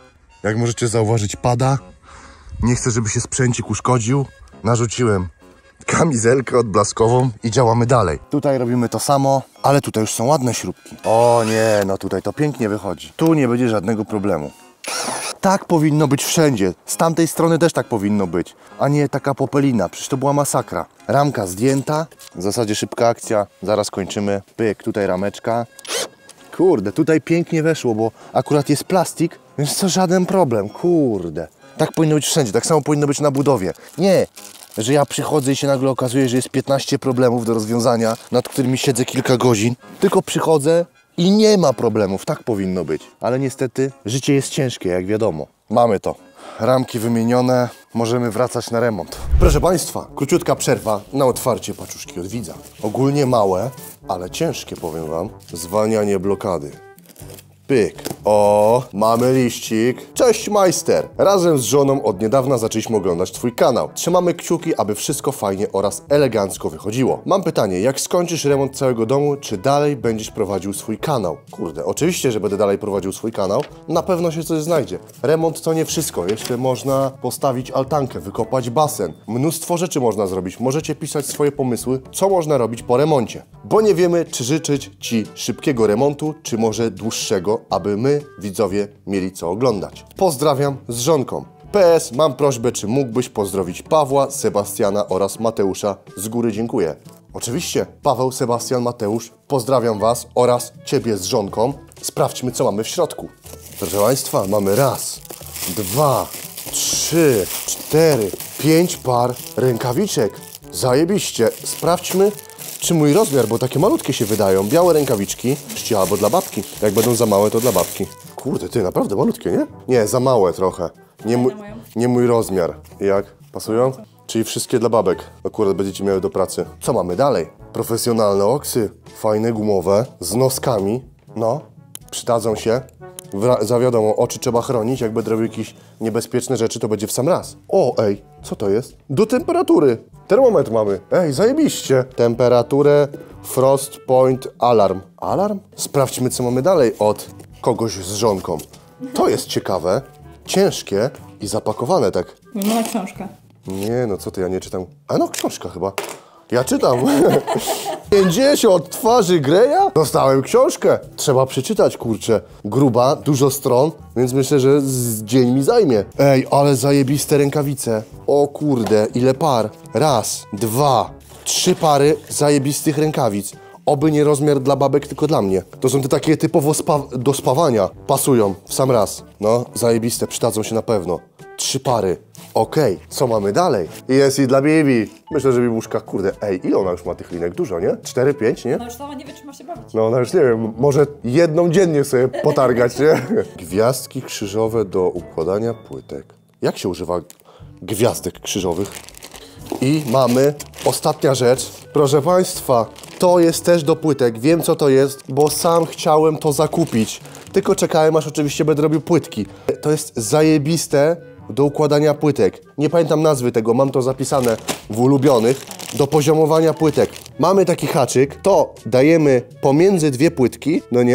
Jak możecie zauważyć, pada. Nie chcę, żeby się sprzęcik uszkodził. Narzuciłem kamizelkę odblaskową i działamy dalej. Tutaj robimy to samo, ale tutaj już są ładne śrubki. O nie, no tutaj to pięknie wychodzi. Tu nie będzie żadnego problemu. Tak powinno być wszędzie. Z tamtej strony też tak powinno być. A nie taka popelina. Przecież to była masakra. Ramka zdjęta. W zasadzie szybka akcja. Zaraz kończymy. Pyk, tutaj rameczka. Kurde, tutaj pięknie weszło, bo akurat jest plastik, więc to żaden problem. Kurde. Tak powinno być wszędzie. Tak samo powinno być na budowie. Nie, że ja przychodzę i się nagle okazuje, że jest 15 problemów do rozwiązania, nad którymi siedzę kilka godzin. Tylko przychodzę i nie ma problemów. Tak powinno być. Ale niestety życie jest ciężkie, jak wiadomo. Mamy to. Ramki wymienione. Możemy wracać na remont. Proszę Państwa, króciutka przerwa na otwarcie paczuszki od widza. Ogólnie małe, ale ciężkie, powiem Wam. Zwalnianie blokady. Pyk. O, mamy liścik. Cześć majster. Razem z żoną od niedawna zaczęliśmy oglądać Twój kanał. Trzymamy kciuki, aby wszystko fajnie oraz elegancko wychodziło. Mam pytanie, jak skończysz remont całego domu, czy dalej będziesz prowadził swój kanał? Kurde, oczywiście, że będę dalej prowadził swój kanał. Na pewno się coś znajdzie. Remont to nie wszystko. Jeszcze można postawić altankę, wykopać basen. Mnóstwo rzeczy można zrobić. Możecie pisać swoje pomysły, co można robić po remoncie. Bo nie wiemy, czy życzyć Ci szybkiego remontu, czy może dłuższego, aby my, widzowie, mieli co oglądać. Pozdrawiam z żonką. PS, mam prośbę, czy mógłbyś pozdrowić Pawła, Sebastiana oraz Mateusza. Z góry dziękuję. Oczywiście, Paweł, Sebastian, Mateusz, pozdrawiam Was oraz Ciebie z żonką. Sprawdźmy, co mamy w środku. Proszę Państwa, mamy 1, 2, 3, 4, 5 par rękawiczek. Zajebiście. Sprawdźmy, czy mój rozmiar, bo takie malutkie się wydają. Białe rękawiczki, albo dla babki. Jak będą za małe, to dla babki. Kurde, ty, naprawdę malutkie, nie? Nie, za małe trochę. Nie mój rozmiar. Jak? Pasują? Czyli wszystkie dla babek. Akurat będziecie miały do pracy. Co mamy dalej? Profesjonalne oksy. Fajne, gumowe, z noskami. No, przydadzą się. Za wiadomo, oczy trzeba chronić. Jak będę robił jakieś niebezpieczne rzeczy, to będzie w sam raz. O, ej, co to jest? Do temperatury. Termometr mamy. Ej, zajebiście. Temperaturę, frost point, alarm. Alarm? Sprawdźmy, co mamy dalej od kogoś z żonką. To jest ciekawe, ciężkie i zapakowane tak. Mała książka. Nie, no co ty, ja nie czytam. A no, książka chyba. Ja czytam. 50 twarzy Greya? Dostałem książkę. Trzeba przeczytać, kurczę. Gruba, dużo stron, więc myślę, że z dzień mi zajmie. Ej, ale zajebiste rękawice. O kurde, ile par. 1, 2, 3 pary zajebistych rękawic. Oby nie rozmiar dla babek, tylko dla mnie. To są te takie typowo do spawania. Pasują w sam raz. No, zajebiste, przydadzą się na pewno. 3 pary. Okej, co mamy dalej? Jest i dla Bibi. Myślę, że Bibuszka, kurde, ej, ile ona już ma tych linek? Dużo, nie? 4, 5, nie? No już sama nie wie, czy ma się bawić. No, ona już nie wiem, może jedną dziennie sobie potargać, nie? Gwiazdki krzyżowe do układania płytek. Jak się używa gwiazdek krzyżowych? I mamy ostatnia rzecz. Proszę Państwa, to jest też do płytek. Wiem, co to jest, bo sam chciałem to zakupić. Tylko czekałem, aż oczywiście będę robił płytki. To jest zajebiste do układania płytek. Nie pamiętam nazwy tego, mam to zapisane w ulubionych. Do poziomowania płytek. Mamy taki haczyk, to dajemy pomiędzy 2 płytki, no nie?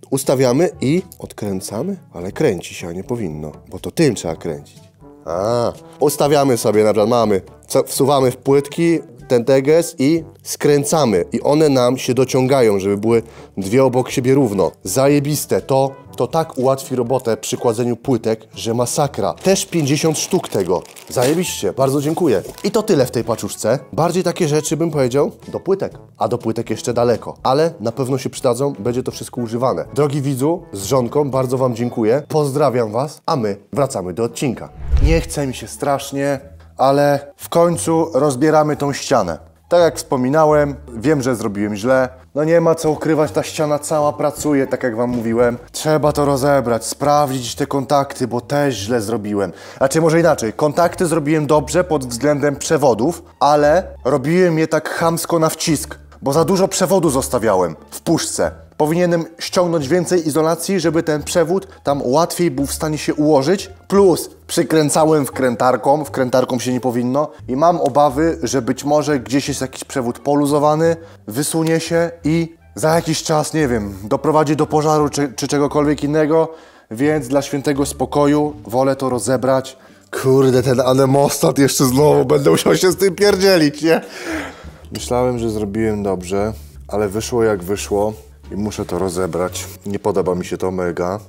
ustawiamy i odkręcamy, ale kręci się, a nie powinno, bo to tym trzeba kręcić. Ustawiamy sobie, na przykład mamy, wsuwamy w płytki ten teges i skręcamy i one nam się dociągają, żeby były dwie obok siebie równo. Zajebiste, to tak ułatwi robotę przy kładzeniu płytek, że masakra. Też 50 sztuk tego. Zajebiście, bardzo dziękuję. I to tyle w tej paczuszce. Bardziej takie rzeczy bym powiedział do płytek, a do płytek jeszcze daleko. Ale na pewno się przydadzą, będzie to wszystko używane. Drogi widzu, z żonką bardzo wam dziękuję. Pozdrawiam was, a my wracamy do odcinka. Nie chce mi się strasznie, ale w końcu rozbieramy tą ścianę. Tak jak wspominałem, wiem, że zrobiłem źle. No nie ma co ukrywać, ta ściana cała pracuje, tak jak wam mówiłem. Trzeba to rozebrać, sprawdzić te kontakty, bo też źle zrobiłem. Znaczy może inaczej, kontakty zrobiłem dobrze pod względem przewodów, ale robiłem je tak chamsko na wcisk, bo za dużo przewodu zostawiałem w puszce. Powinienem ściągnąć więcej izolacji, żeby ten przewód tam łatwiej był w stanie się ułożyć. Plus przykręcałem wkrętarką się nie powinno i mam obawy, że być może gdzieś jest jakiś przewód poluzowany, wysunie się i za jakiś czas, nie wiem, doprowadzi do pożaru czy czegokolwiek innego, więc dla świętego spokoju wolę to rozebrać. Kurde, ten anemostat jeszcze znowu będę musiał się z tym pierdzielić, nie? Myślałem, że zrobiłem dobrze, ale wyszło jak wyszło. I muszę to rozebrać. Nie podoba mi się to mega.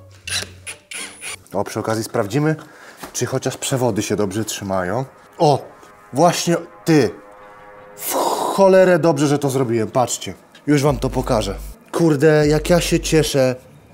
O, przy okazji sprawdzimy, czy chociaż przewody się dobrze trzymają. O, właśnie ty. W cholerę dobrze, że to zrobiłem. Patrzcie. Już wam to pokażę. Kurde, jak ja się cieszę,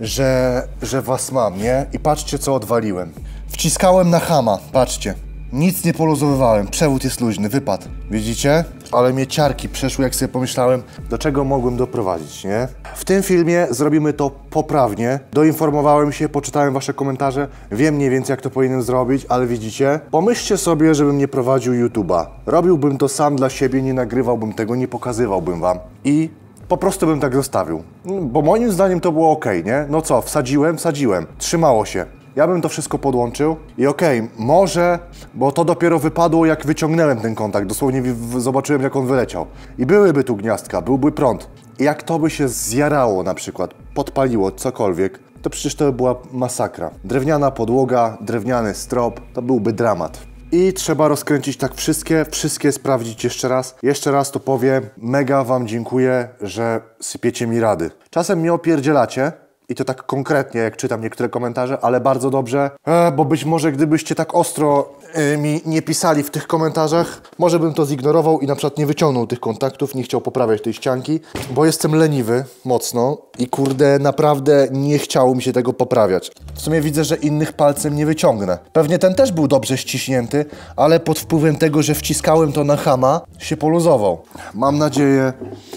że was mam, nie? I patrzcie, co odwaliłem. Wciskałem na hama, patrzcie. Nic nie poluzowywałem, przewód jest luźny, wypadł. Widzicie? Ale mnie ciarki przeszły, jak sobie pomyślałem, do czego mogłem doprowadzić, nie? W tym filmie zrobimy to poprawnie. Doinformowałem się, poczytałem wasze komentarze. Wiem mniej więcej, jak to powinienem zrobić, ale widzicie? Pomyślcie sobie, żebym nie prowadził YouTube'a. Robiłbym to sam dla siebie, nie nagrywałbym tego, nie pokazywałbym wam. I po prostu bym tak zostawił. Bo moim zdaniem to było ok, nie? No co, wsadziłem. Trzymało się. Ja bym to wszystko podłączył i okej, może, bo to dopiero wypadło, jak wyciągnąłem ten kontakt. Dosłownie zobaczyłem, jak on wyleciał. I byłyby tu gniazdka, byłby prąd. I jak to by się zjarało na przykład, podpaliło cokolwiek, to przecież to by była masakra. Drewniana podłoga, drewniany strop, to byłby dramat. I trzeba rozkręcić tak wszystkie sprawdzić jeszcze raz. Jeszcze raz to powiem, mega wam dziękuję, że sypiecie mi rady. Czasem mnie opierdzielacie. I to tak konkretnie, jak czytam niektóre komentarze, ale bardzo dobrze, bo być może gdybyście tak ostro mi nie pisali w tych komentarzach, może bym to zignorował i na przykład nie wyciągnął tych kontaktów, nie chciał poprawiać tej ścianki, bo jestem leniwy mocno i kurde, naprawdę nie chciało mi się tego poprawiać. W sumie widzę, że innych palcem nie wyciągnę. Pewnie ten też był dobrze ściśnięty, ale pod wpływem tego, że wciskałem to na hama, się poluzował. Mam nadzieję,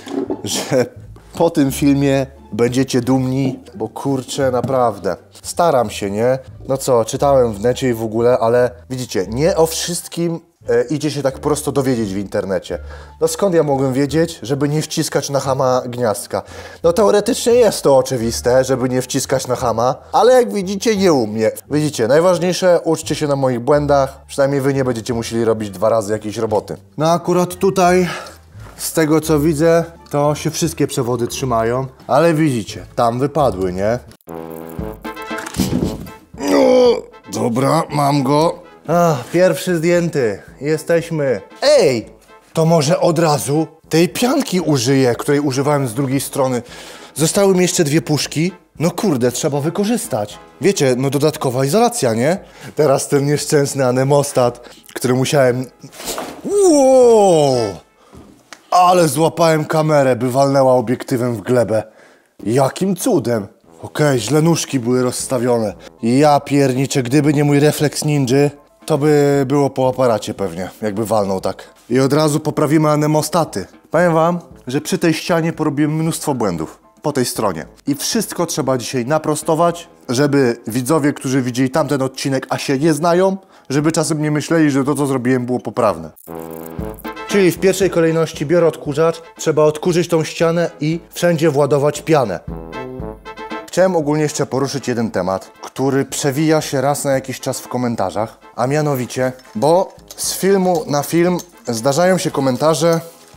że po tym filmie będziecie dumni, bo kurczę, naprawdę. Staram się, nie? No co, czytałem w necie i w ogóle, ale widzicie, nie o wszystkim idzie się tak prosto dowiedzieć w internecie. No skąd ja mogłem wiedzieć, żeby nie wciskać na hama gniazdka? No teoretycznie jest to oczywiste, żeby nie wciskać na hama, ale jak widzicie, nie umie. Widzicie, najważniejsze, uczcie się na moich błędach, przynajmniej wy nie będziecie musieli robić 2 razy jakiejś roboty. No akurat tutaj, z tego co widzę, to się wszystkie przewody trzymają, ale widzicie, tam wypadły, nie? No, dobra, mam go. Pierwszy zdjęty, jesteśmy. Ej, to może od razu tej pianki użyję, której używałem z drugiej strony. Zostały mi jeszcze 2 puszki. No kurde, trzeba wykorzystać. Wiecie, no dodatkowa izolacja, nie? Teraz ten nieszczęsny anemostat, który musiałem... Wow! Ale złapałem kamerę, by walnęła obiektywem w glebę. Jakim cudem? Okej, źle nóżki były rozstawione. Ja pierniczę, gdyby nie mój refleks ninja, to by było po aparacie pewnie, jakby walnął tak. I od razu poprawimy anemostaty. Powiem wam, że przy tej ścianie porobiłem mnóstwo błędów. Po tej stronie. I wszystko trzeba dzisiaj naprostować, żeby widzowie, którzy widzieli tamten odcinek, a się nie znają, żeby czasem nie myśleli, że to, co zrobiłem, było poprawne. Czyli w pierwszej kolejności biorę odkurzacz, trzeba odkurzyć tą ścianę i wszędzie władować pianę. Chciałem ogólnie jeszcze poruszyć jeden temat, który przewija się raz na jakiś czas w komentarzach, a mianowicie, bo z filmu na film zdarzają się komentarze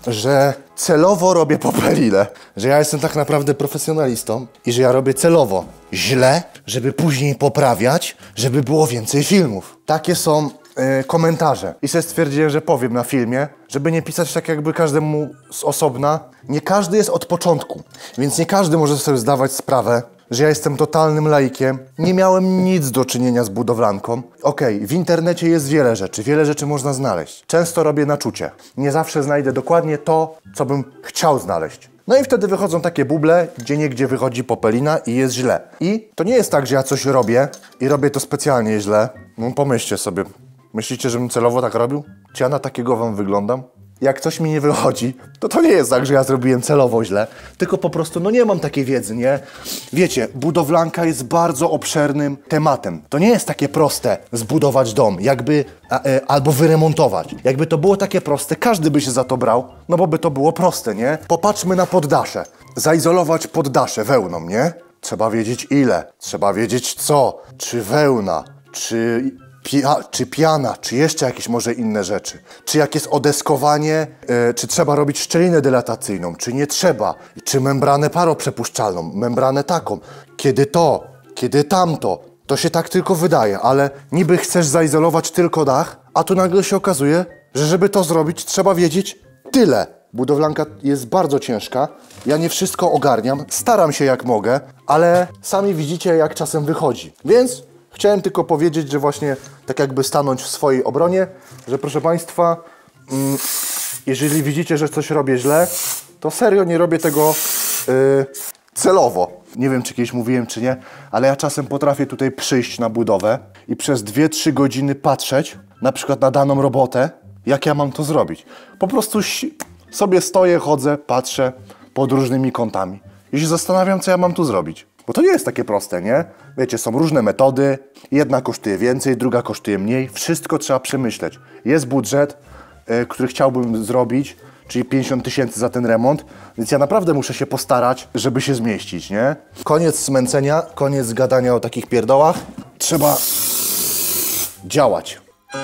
że celowo robię popelinę. Że ja jestem tak naprawdę profesjonalistą i że ja robię celowo źle, żeby później poprawiać, żeby było więcej filmów. Takie są komentarze. I sobie stwierdziłem, że powiem na filmie, żeby nie pisać tak jakby każdemu z osobna. Nie każdy jest od początku, więc nie każdy może sobie zdawać sprawę, że ja jestem totalnym laikiem. Nie miałem nic do czynienia z budowlanką. Okej, w internecie jest wiele rzeczy można znaleźć. Często robię na czucie. Nie zawsze znajdę dokładnie to, co bym chciał znaleźć. No i wtedy wychodzą takie buble, gdzieniegdzie wychodzi popelina i jest źle. I to nie jest tak, że ja coś robię i robię to specjalnie źle. No pomyślcie sobie, myślicie, żebym celowo tak robił? Czy ja na takiego wam wyglądam? Jak coś mi nie wychodzi, to nie jest tak, że ja zrobiłem celowo źle, tylko po prostu, no nie mam takiej wiedzy, nie? Wiecie, budowlanka jest bardzo obszernym tematem. To nie jest takie proste zbudować dom, albo wyremontować. Jakby to było takie proste, każdy by się za to brał, no bo by to było proste, nie? Popatrzmy na poddasze. Zaizolować poddasze wełną, nie? Trzeba wiedzieć ile, trzeba wiedzieć co, czy wełna, czy piana, czy jeszcze jakieś może inne rzeczy. Czy jak jest odeskowanie, czy trzeba robić szczelinę dylatacyjną, czy nie trzeba. Czy membranę paroprzepuszczalną, membranę taką. Kiedy to, kiedy tamto. To się tak tylko wydaje, ale niby chcesz zaizolować tylko dach, a tu nagle się okazuje, że żeby to zrobić, trzeba wiedzieć tyle. Budowlanka jest bardzo ciężka, ja nie wszystko ogarniam, staram się jak mogę, ale sami widzicie, jak czasem wychodzi. Więc chciałem tylko powiedzieć, że właśnie tak jakby stanąć w swojej obronie, że proszę Państwa, jeżeli widzicie, że coś robię źle, to serio nie robię tego celowo. Nie wiem, czy kiedyś mówiłem, czy nie, ale ja czasem potrafię tutaj przyjść na budowę i przez 2-3 godziny patrzeć, na przykład na daną robotę, jak ja mam to zrobić. Po prostu sobie stoję, chodzę, patrzę pod różnymi kątami i się zastanawiam, co ja mam tu zrobić. Bo to nie jest takie proste, nie? Wiecie, są różne metody, jedna kosztuje więcej, druga kosztuje mniej. Wszystko trzeba przemyśleć. Jest budżet, który chciałbym zrobić, czyli 50 000 za ten remont, więc ja naprawdę muszę się postarać, żeby się zmieścić, nie? Koniec smęcenia, koniec gadania o takich pierdołach. Trzeba działać.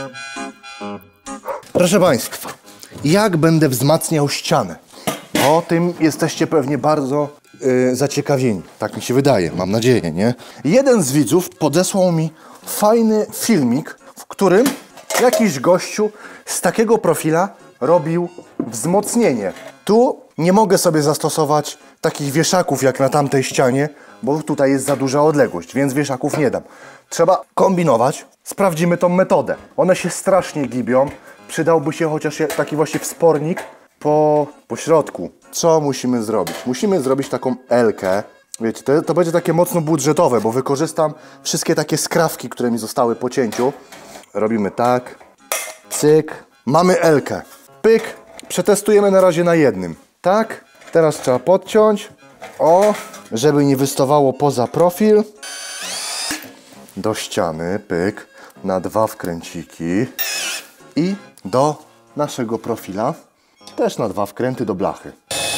Proszę Państwa, jak będę wzmacniał ścianę? O tym jesteście pewnie bardzo zaciekawieni. Tak mi się wydaje, mam nadzieję, nie? Jeden z widzów podesłał mi fajny filmik, w którym jakiś gościu z takiego profila robił wzmocnienie. Tu nie mogę sobie zastosować takich wieszaków jak na tamtej ścianie, bo tutaj jest za duża odległość, więc wieszaków nie dam. Trzeba kombinować. Sprawdzimy tą metodę. One się strasznie gibią. Przydałby się chociaż taki właśnie wspornik po środku. Co musimy zrobić? Musimy zrobić taką L-kę. Wiecie, to będzie takie mocno budżetowe, bo wykorzystam wszystkie takie skrawki, które mi zostały po cięciu. Robimy tak. Cyk. Mamy L-kę. Pyk. Przetestujemy na razie na jednym. Tak. Teraz trzeba podciąć. O, żeby nie wystawało poza profil. Do ściany. Pyk. Na 2 wkręciki. I do naszego profila. Też na 2 wkręty do blachy.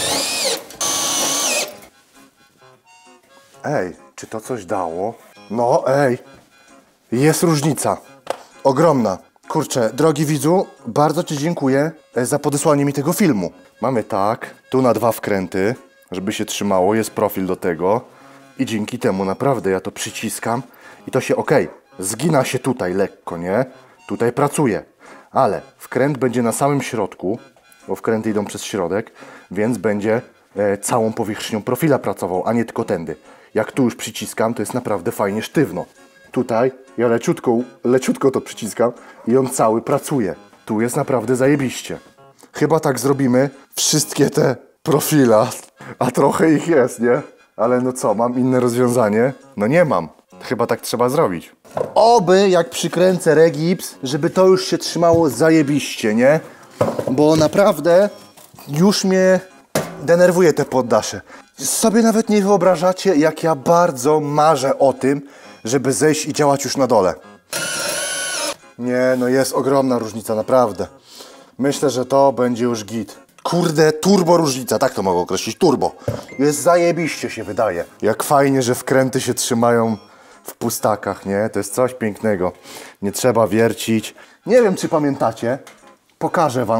Ej, czy to coś dało? No, ej, jest różnica. Ogromna. Kurczę, drogi widzu, bardzo Ci dziękuję za podesłanie mi tego filmu. Mamy tak, tu na 2 wkręty, żeby się trzymało, jest profil do tego. I dzięki temu naprawdę ja to przyciskam i to się, zgina się tutaj lekko, nie? Tutaj pracuje. Ale wkręt będzie na samym środku, bo wkręty idą przez środek, więc będzie całą powierzchnią profila pracował, a nie tylko tędy. Jak tu już przyciskam, to jest naprawdę fajnie sztywno. Tutaj ja leciutko to przyciskam i on cały pracuje. Tu jest naprawdę zajebiście. Chyba tak zrobimy wszystkie te profile, a trochę ich jest, nie? Ale no co, mam inne rozwiązanie? No nie mam. Chyba tak trzeba zrobić. Oby jak przykręcę regips, żeby to już się trzymało zajebiście, nie? Bo naprawdę już mnie denerwuje te poddasze. Sobie nawet nie wyobrażacie, jak ja bardzo marzę o tym, żeby zejść i działać już na dole. Nie, no jest ogromna różnica, naprawdę. Myślę, że to będzie już git. Kurde, turbo różnica, tak to mogę określić, turbo. Jest zajebiście się wydaje. Jak fajnie, że wkręty się trzymają w pustakach, nie? To jest coś pięknego. Nie trzeba wiercić. Nie wiem, czy pamiętacie, pokażę wam,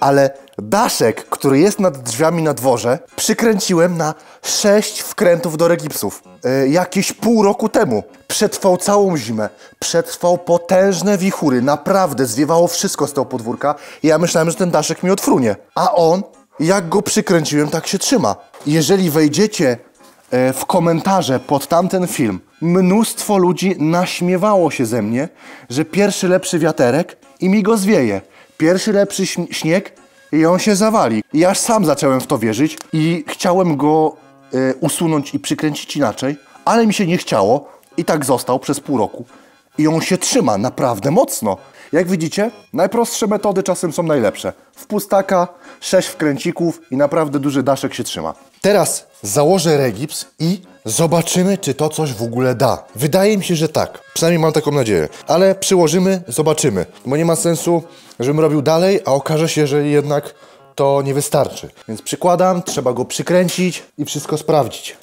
ale daszek, który jest nad drzwiami na dworze, przykręciłem na 6 wkrętów do regipsów. Jakieś pół roku temu. Przetrwał całą zimę. Przetrwał potężne wichury. Naprawdę zwiewało wszystko z tego podwórka. I ja myślałem, że ten daszek mi odfrunie. A on, jak go przykręciłem, tak się trzyma. Jeżeli wejdziecie w komentarze pod tamten film, mnóstwo ludzi naśmiewało się ze mnie, że pierwszy lepszy wiaterek i mi go zwieje. Pierwszy lepszy śnieg i on się zawali. I aż sam zacząłem w to wierzyć i chciałem go usunąć i przykręcić inaczej, ale mi się nie chciało i tak został przez pół roku. I on się trzyma naprawdę mocno. Jak widzicie, najprostsze metody czasem są najlepsze. W pustaka, 6 wkręcików i naprawdę duży daszek się trzyma. Teraz założę regips i zobaczymy, czy to coś w ogóle da. Wydaje mi się, że tak. Przynajmniej mam taką nadzieję. Ale przyłożymy, zobaczymy. Bo nie ma sensu, żebym robił dalej, a okaże się, że jednak to nie wystarczy. Więc przykładam, trzeba go przykręcić i wszystko sprawdzić.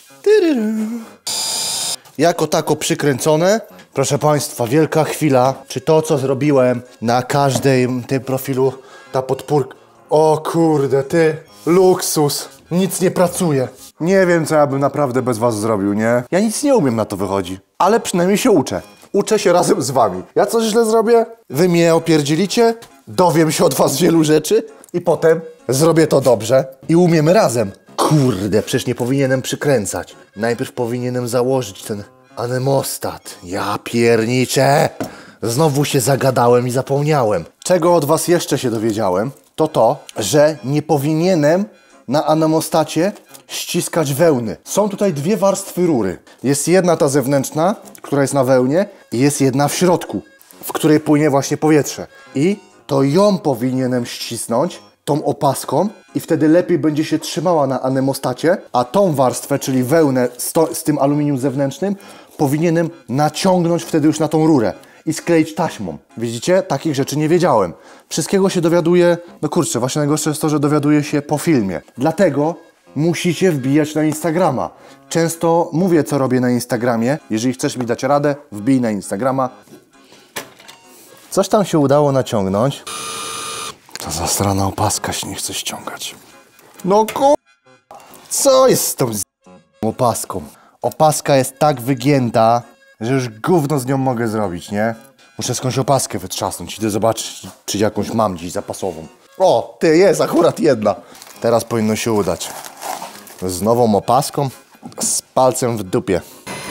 Jako tako przykręcone. Proszę Państwa, wielka chwila. Czy to, co zrobiłem na każdym tym profilu, ta podpórka... O kurde, ty, luksus. Nic nie pracuje. Nie wiem, co ja bym naprawdę bez was zrobił, nie? Ja nic nie umiem, na to wychodzi. Ale przynajmniej się uczę. Uczę się razem z wami. Ja coś źle zrobię, wy mnie opierdzielicie, dowiem się od was wielu rzeczy i potem zrobię to dobrze i umiemy razem. Kurde, przecież nie powinienem przykręcać. Najpierw powinienem założyć ten anemostat. Ja pierniczę! Znowu się zagadałem i zapomniałem. Czego od was jeszcze się dowiedziałem, to, że nie powinienem na anemostacie ściskać wełny. Są tutaj dwie warstwy rury. Jest jedna ta zewnętrzna, która jest na wełnie i jest jedna w środku, w której płynie właśnie powietrze. I to ją powinienem ścisnąć tą opaską i wtedy lepiej będzie się trzymała na anemostacie, a tą warstwę, czyli wełnę z tym aluminium zewnętrznym, powinienem naciągnąć wtedy już na tą rurę i skleić taśmą. Widzicie? Takich rzeczy nie wiedziałem. Wszystkiego się dowiaduję, no kurczę, właśnie najgorsze jest to, że dowiaduję się po filmie. Dlatego musicie wbijać na Instagrama. Często mówię, co robię na Instagramie. Jeżeli chcesz mi dać radę, wbij na Instagrama. Coś tam się udało naciągnąć. Ta zastrana opaska się nie chce ściągać. No co jest z tą opaską? Opaska jest tak wygięta, że już gówno z nią mogę zrobić, nie? Muszę skądś opaskę wytrzasnąć. Idę zobaczyć, czy jakąś mam dziś zapasową. O, ty, jest akurat jedna. Teraz powinno się udać. Z nową opaską, z palcem w dupie.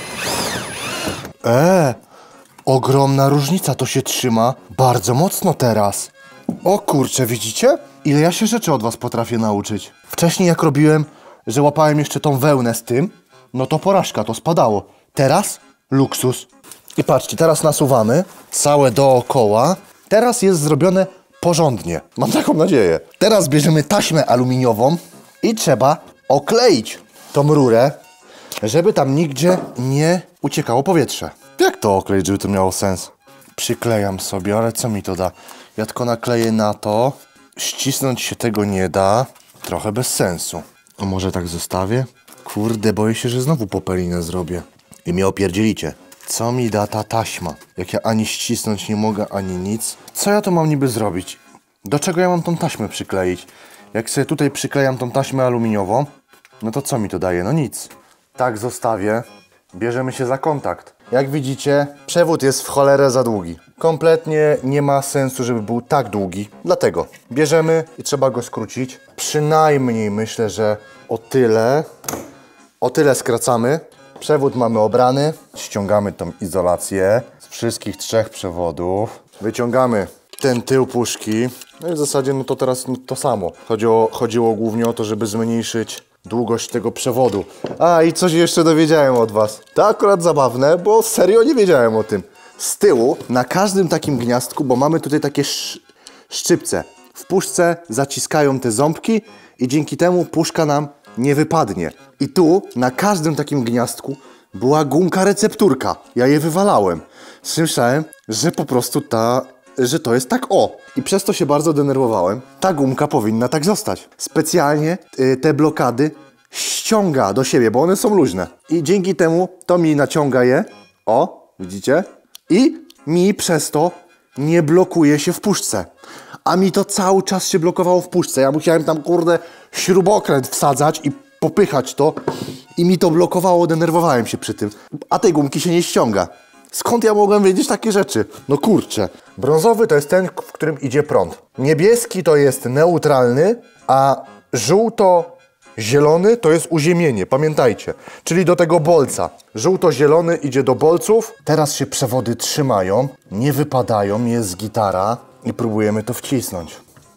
Ogromna różnica, to się trzyma bardzo mocno teraz. O kurczę, widzicie? Ile ja się rzeczy od was potrafię nauczyć. Wcześniej jak robiłem, że łapałem jeszcze tą wełnę z tym, no to porażka, to spadało. Teraz luksus. I patrzcie, teraz nasuwamy całe dookoła. Teraz jest zrobione porządnie. Mam taką nadzieję. Teraz bierzemy taśmę aluminiową i trzeba okleić tą rurę, żeby tam nigdzie nie uciekało powietrze. Jak to okleić, żeby to miało sens? Przyklejam sobie, ale co mi to da? Ja tylko nakleję na to. Ścisnąć się tego nie da. Trochę bez sensu. A może tak zostawię? Kurde, boję się, że znowu popelinę zrobię. I mnie opierdzielicie. Co mi da ta taśma? Jak ja ani ścisnąć nie mogę, ani nic. Co ja to mam niby zrobić? Do czego ja mam tą taśmę przykleić? Jak sobie tutaj przyklejam tą taśmę aluminiową, no to co mi to daje? No nic. Tak zostawię. Bierzemy się za kontakt. Jak widzicie, przewód jest w cholerę za długi. Kompletnie nie ma sensu, żeby był tak długi. Dlatego bierzemy i trzeba go skrócić. Przynajmniej myślę, że o tyle. O tyle skracamy. Przewód mamy obrany. Ściągamy tą izolację z wszystkich 3 przewodów. Wyciągamy ten tył puszki. No i w zasadzie no to teraz to samo. Chodziło głównie o to, żeby zmniejszyć długość tego przewodu. A i coś jeszcze dowiedziałem od was. To akurat zabawne, bo serio nie wiedziałem o tym. Z tyłu, na każdym takim gniazdku, bo mamy tutaj takie szczypce. W puszce zaciskają te ząbki i dzięki temu puszka nam nie wypadnie. I tu, na każdym takim gniazdku była gumka recepturka. Ja je wywalałem. Słyszałem, że po prostu że to jest tak o. I przez to się bardzo denerwowałem. Ta gumka powinna tak zostać. Specjalnie te blokady ściąga do siebie, bo one są luźne. I dzięki temu to mi naciąga je. O, widzicie? I mi przez to nie blokuje się w puszce. a mi to cały czas się blokowało w puszce. Ja musiałem tam, kurde, śrubokręt wsadzać i popychać to i mi to blokowało, denerwowałem się przy tym. A tej gumki się nie ściąga. Skąd ja mogłem wiedzieć takie rzeczy? No kurczę. Brązowy to jest ten, w którym idzie prąd. Niebieski to jest neutralny, a żółto-zielony to jest uziemienie, pamiętajcie. Czyli do tego bolca. Żółto-zielony idzie do bolców. Teraz się przewody trzymają, nie wypadają, jest gitara i próbujemy to wcisnąć.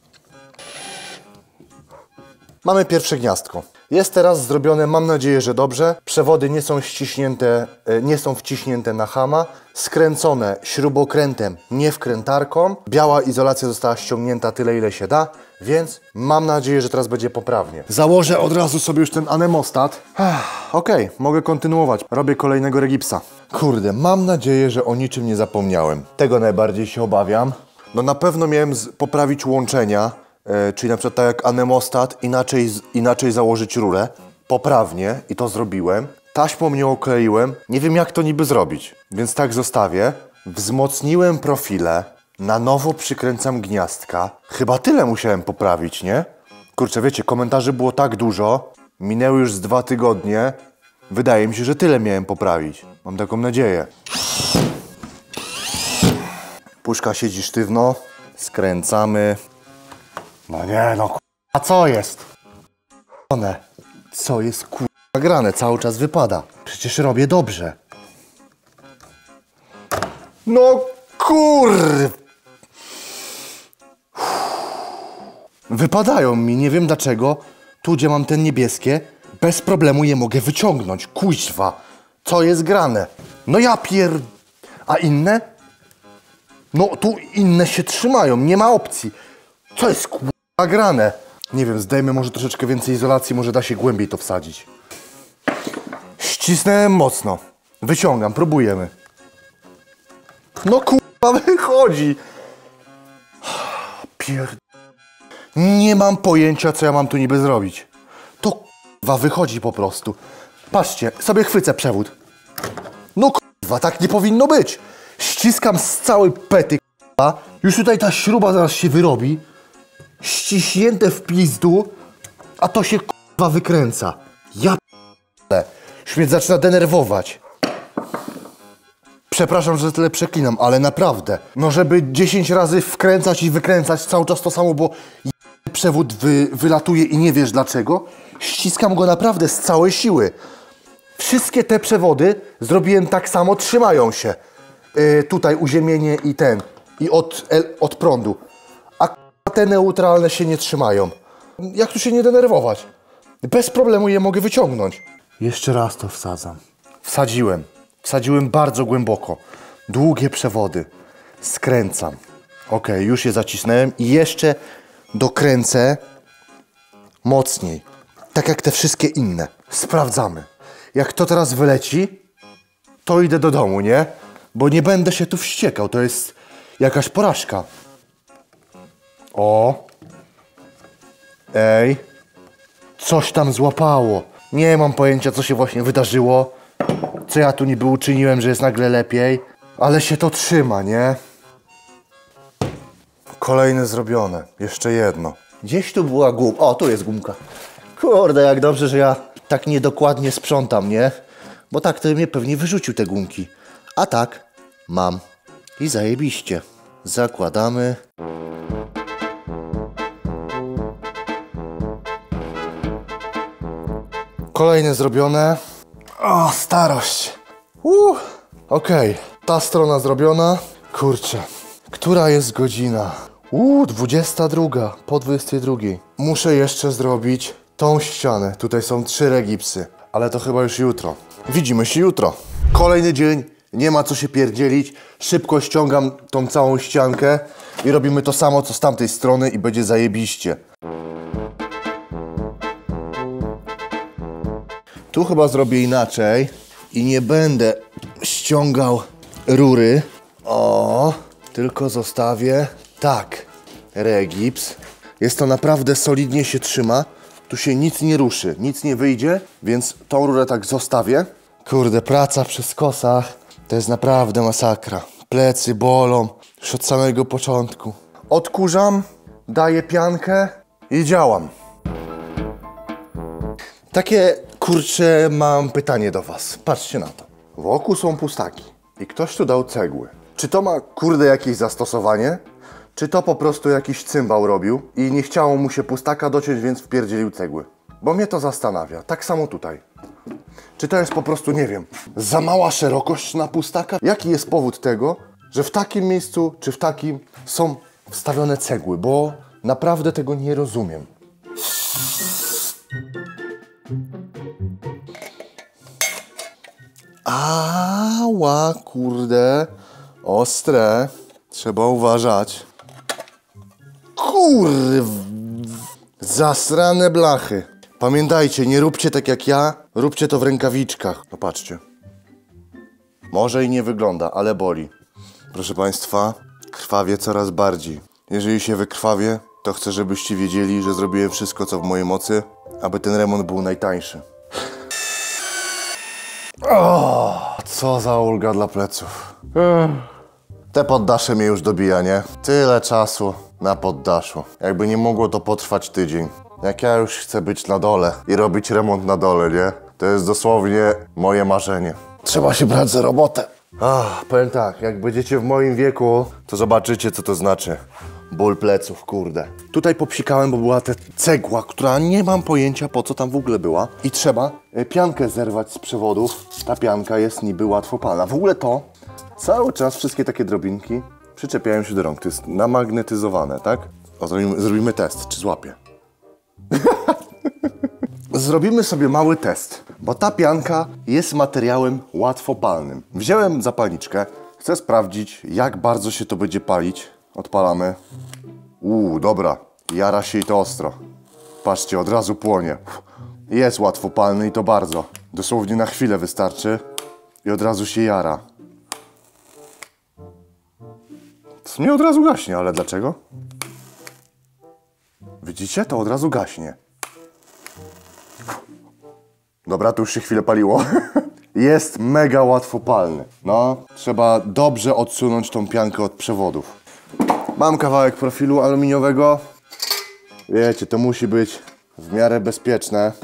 Mamy pierwsze gniazdko. Jest teraz zrobione, mam nadzieję, że dobrze. Przewody nie są ściśnięte, nie są wciśnięte na hama. Skręcone śrubokrętem, nie wkrętarką. Biała izolacja została ściągnięta tyle, ile się da, więc mam nadzieję, że teraz będzie poprawnie. Założę od razu sobie już ten anemostat. Okej, mogę kontynuować. Robię kolejnego regipsa. Kurde, mam nadzieję, że o niczym nie zapomniałem. Tego najbardziej się obawiam. No na pewno miałem poprawić łączenia. Czyli na przykład tak jak anemostat, inaczej założyć rurę, poprawnie i to zrobiłem. Taśmą nie okleiłem, nie wiem jak to niby zrobić, więc tak zostawię. Wzmocniłem profile, na nowo przykręcam gniazdka. Chyba tyle musiałem poprawić, nie? Kurczę, wiecie, komentarzy było tak dużo, minęły już z 2 tygodnie. Wydaje mi się, że tyle miałem poprawić. Mam taką nadzieję. Puszka siedzi sztywno, skręcamy. No nie, no a co jest? Co jest grane? Cały czas wypada. Przecież robię dobrze. No Wypadają mi, nie wiem dlaczego. Tu, gdzie mam te niebieskie, bez problemu je mogę wyciągnąć. Kuźwa, co jest grane? No ja A inne? No tu inne się trzymają, nie ma opcji. Co jest grane? Nie wiem, zdejmę może troszeczkę więcej izolacji, może da się głębiej to wsadzić. Ścisnąłem mocno. Wyciągam, próbujemy. No wychodzi. Nie mam pojęcia, co ja mam tu niby zrobić. To wychodzi po prostu. Patrzcie, sobie chwycę przewód. No tak nie powinno być. Ściskam z całej pety, Już tutaj ta śruba zaraz się wyrobi. Ściśnięte w pizdu, a to się wykręca. Ja już mnie zaczyna denerwować. Przepraszam, że tyle przeklinam, ale naprawdę. No żeby 10 razy wkręcać i wykręcać cały czas to samo, bo przewód wylatuje i nie wiesz dlaczego. Ściskam go naprawdę z całej siły. Wszystkie te przewody zrobiłem tak samo, trzymają się. Tutaj uziemienie i i od prądu. Te neutralne się nie trzymają. Jak tu się nie denerwować? Bez problemu je mogę wyciągnąć. Jeszcze raz to wsadzam. Wsadziłem. Wsadziłem bardzo głęboko. Długie przewody. Skręcam. Ok, już je zacisnąłem i jeszcze dokręcę mocniej. Tak jak te wszystkie inne. Sprawdzamy. Jak to teraz wyleci, to idę do domu, nie? Bo nie będę się tu wściekał. To jest jakaś porażka. O! Ej! Coś tam złapało. Nie mam pojęcia, co się właśnie wydarzyło. Co ja tu niby uczyniłem, że jest nagle lepiej. Ale się to trzyma, nie? Kolejne zrobione. Jeszcze jedno. Gdzieś tu była gumka. O, tu jest gumka. Kurde, jak dobrze, że ja tak niedokładnie sprzątam, nie? Bo tak to mnie pewnie wyrzucił te gumki. A tak, mam. I zajebiście. Zakładamy. Kolejne zrobione. O, starość. Okej. Ta strona zrobiona. Kurczę. Która jest godzina? 22. Po 22. Muszę jeszcze zrobić tą ścianę. Tutaj są 3 regipsy. Ale to chyba już jutro. Widzimy się jutro. Kolejny dzień. Nie ma co się pierdzielić. Szybko ściągam tą całą ściankę i robimy to samo, co z tamtej strony i będzie zajebiście. Tu chyba zrobię inaczej i nie będę ściągał rury. O, tylko zostawię tak, regips. Jest to naprawdę solidnie się trzyma. Tu się nic nie ruszy, nic nie wyjdzie, więc tą rurę tak zostawię. Kurde, praca przy skosach to jest naprawdę masakra. Plecy bolą już od samego początku. Odkurzam daję piankę i działam. Takie, kurczę, mam pytanie do was. Patrzcie na to. Wokół są pustaki i ktoś tu dał cegły. Czy to ma, kurde, jakieś zastosowanie? Czy to po prostu jakiś cymbał robił i nie chciało mu się pustaka dociąć, więc wpierdzielił cegły? Bo mnie to zastanawia. Tak samo tutaj. Czy to jest po prostu, nie wiem, za mała szerokość na pustaka? Jaki jest powód tego, że w takim miejscu czy w takim są wstawione cegły? Bo naprawdę tego nie rozumiem. Ała, kurde. Ostre. Trzeba uważać. Kurw. Zasrane blachy. Pamiętajcie, nie róbcie tak jak ja. Róbcie to w rękawiczkach. No patrzcie. Może i nie wygląda, ale boli. Proszę Państwa, krwawię coraz bardziej. Jeżeli się wykrwawię, to chcę, żebyście wiedzieli, że zrobiłem wszystko, co w mojej mocy, aby ten remont był najtańszy. O, co za ulga dla pleców. Te poddasze mnie już dobija, nie? Tyle czasu na poddaszu. Jakby nie mogło to potrwać tydzień. Jak ja już chcę być na dole i robić remont na dole, nie? To jest dosłownie moje marzenie. Trzeba się brać za robotę. Powiem tak, jak będziecie w moim wieku, to zobaczycie, co to znaczy. Ból pleców, kurde. Tutaj popsikałem, bo była ta cegła, która nie mam pojęcia, po co tam w ogóle była. I trzeba piankę zerwać z przewodów. Ta pianka jest niby łatwopalna. W ogóle to cały czas wszystkie takie drobinki przyczepiają się do rąk. To jest namagnetyzowane, tak? O, zrobimy test, czy złapie. Zrobimy sobie mały test, bo ta pianka jest materiałem łatwopalnym. Wziąłem zapalniczkę, chcę sprawdzić, jak bardzo się to będzie palić. Odpalamy. Dobra, jara się i to ostro. Patrzcie, od razu płonie. Jest łatwopalny i to bardzo. Dosłownie na chwilę wystarczy i od razu się jara. To mnie od razu gaśnie, ale dlaczego? Widzicie? To od razu gaśnie. Dobra, to już się chwilę paliło. Jest mega łatwopalny. No, trzeba dobrze odsunąć tą piankę od przewodów. Mam kawałek profilu aluminiowego. Wiecie, to musi być w miarę bezpieczne.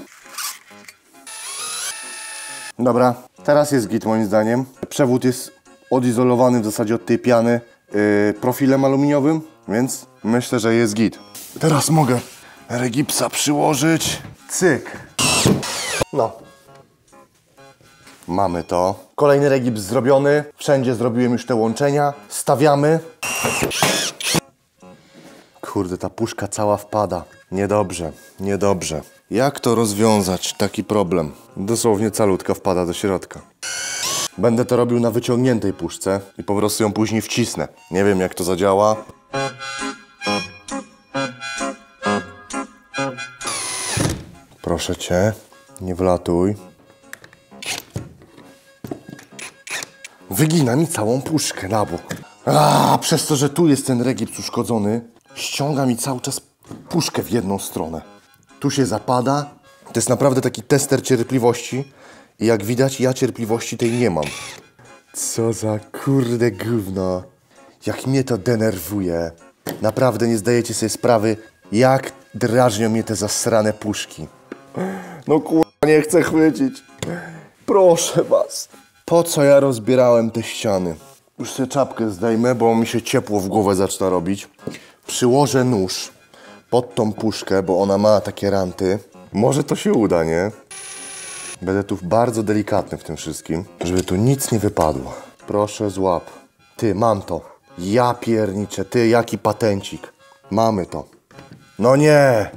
Dobra, teraz jest git moim zdaniem. Przewód jest odizolowany w zasadzie od tej piany profilem aluminiowym, więc myślę, że jest git. Teraz mogę regipsa przyłożyć. Cyk. No. Mamy to. Kolejny regips zrobiony. Wszędzie zrobiłem już te łączenia. Stawiamy. Kurde, ta puszka cała wpada. Niedobrze, niedobrze. Jak to rozwiązać, taki problem? Dosłownie calutka wpada do środka. Będę to robił na wyciągniętej puszce i po prostu ją później wcisnę. Nie wiem, jak to zadziała. Proszę cię, nie wlatuj. Wygina mi całą puszkę na bok. Przez to, że tu jest ten regips uszkodzony, ściąga mi cały czas puszkę w jedną stronę. Tu się zapada. To jest naprawdę taki tester cierpliwości. I jak widać, ja cierpliwości tej nie mam. Co za kurde gówno. Jak mnie to denerwuje. Naprawdę nie zdajecie sobie sprawy, jak drażnią mnie te zasrane puszki. No kurwa, nie chcę chwycić. Proszę was. Po co ja rozbierałem te ściany? Już sobie czapkę zdejmę, bo mi się ciepło w głowę zaczyna robić. Przyłożę nóż pod tą puszkę, bo ona ma takie ranty. Może to się uda, nie? Będę tu bardzo delikatny w tym wszystkim, żeby tu nic nie wypadło. Proszę, złap. Ty, mam to. Ja pierniczę, ty, jaki patencik. Mamy to. No nie!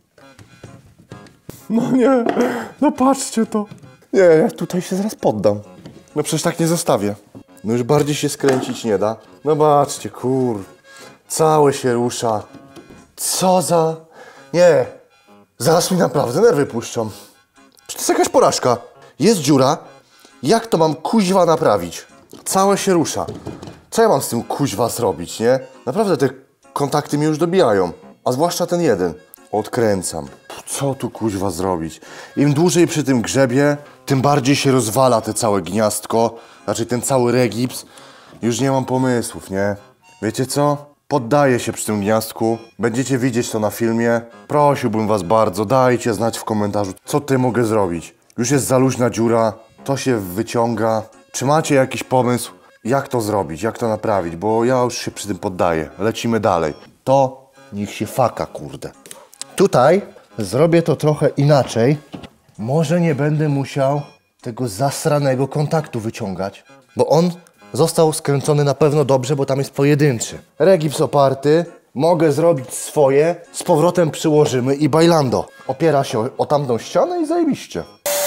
No nie! No patrzcie to! Nie, ja tutaj się zaraz poddam. No przecież tak nie zostawię. No już bardziej się skręcić nie da. No patrzcie, całe się rusza. Co za... Nie! Zaraz mi naprawdę nerwy puszczą. Przecież to jest jakaś porażka. Jest dziura. Jak to mam kuźwa naprawić? Całe się rusza. Co ja mam z tym kuźwa zrobić, nie? Naprawdę te kontakty mnie już dobijają. A zwłaszcza ten jeden. Odkręcam. Co tu kuźwa zrobić? Im dłużej przy tym grzebie, tym bardziej się rozwala te całe gniazdko. Znaczy ten cały regips. Już nie mam pomysłów, nie? Wiecie co? Poddaje się przy tym gniazdku. Będziecie widzieć to na filmie. Prosiłbym was bardzo, dajcie znać w komentarzu, co ty mogę zrobić. Już jest za luźna dziura, to się wyciąga. Czy macie jakiś pomysł, jak to zrobić, jak to naprawić? Bo ja już się przy tym poddaję. Lecimy dalej. To niech się faka, kurde. Tutaj zrobię to trochę inaczej. Może nie będę musiał tego zasranego kontaktu wyciągać, bo on został skręcony na pewno dobrze, bo tam jest pojedynczy. Regips oparty, mogę zrobić swoje, z powrotem przyłożymy i bailando. Opiera się o tamtą ścianę i zajebiście.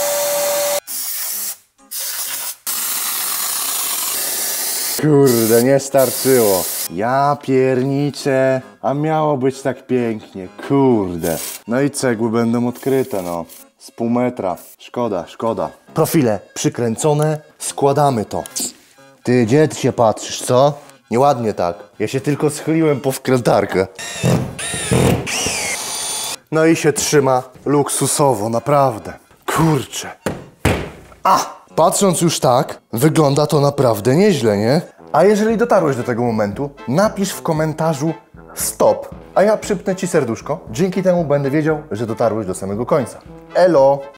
Kurde, nie starczyło. Ja pierniczę, a miało być tak pięknie, kurde. No i cegły będą odkryte, no. Z pół metra. Szkoda, szkoda. Profile przykręcone, składamy to. Ty, gdzie ty się patrzysz, co? Nieładnie tak. Ja się tylko schyliłem po wkrętarkę. No i się trzyma luksusowo, naprawdę. Kurczę. Patrząc już tak, wygląda to naprawdę nieźle, nie? A jeżeli dotarłeś do tego momentu, napisz w komentarzu stop, a ja przypnę ci serduszko. Dzięki temu będę wiedział, że dotarłeś do samego końca. Elo!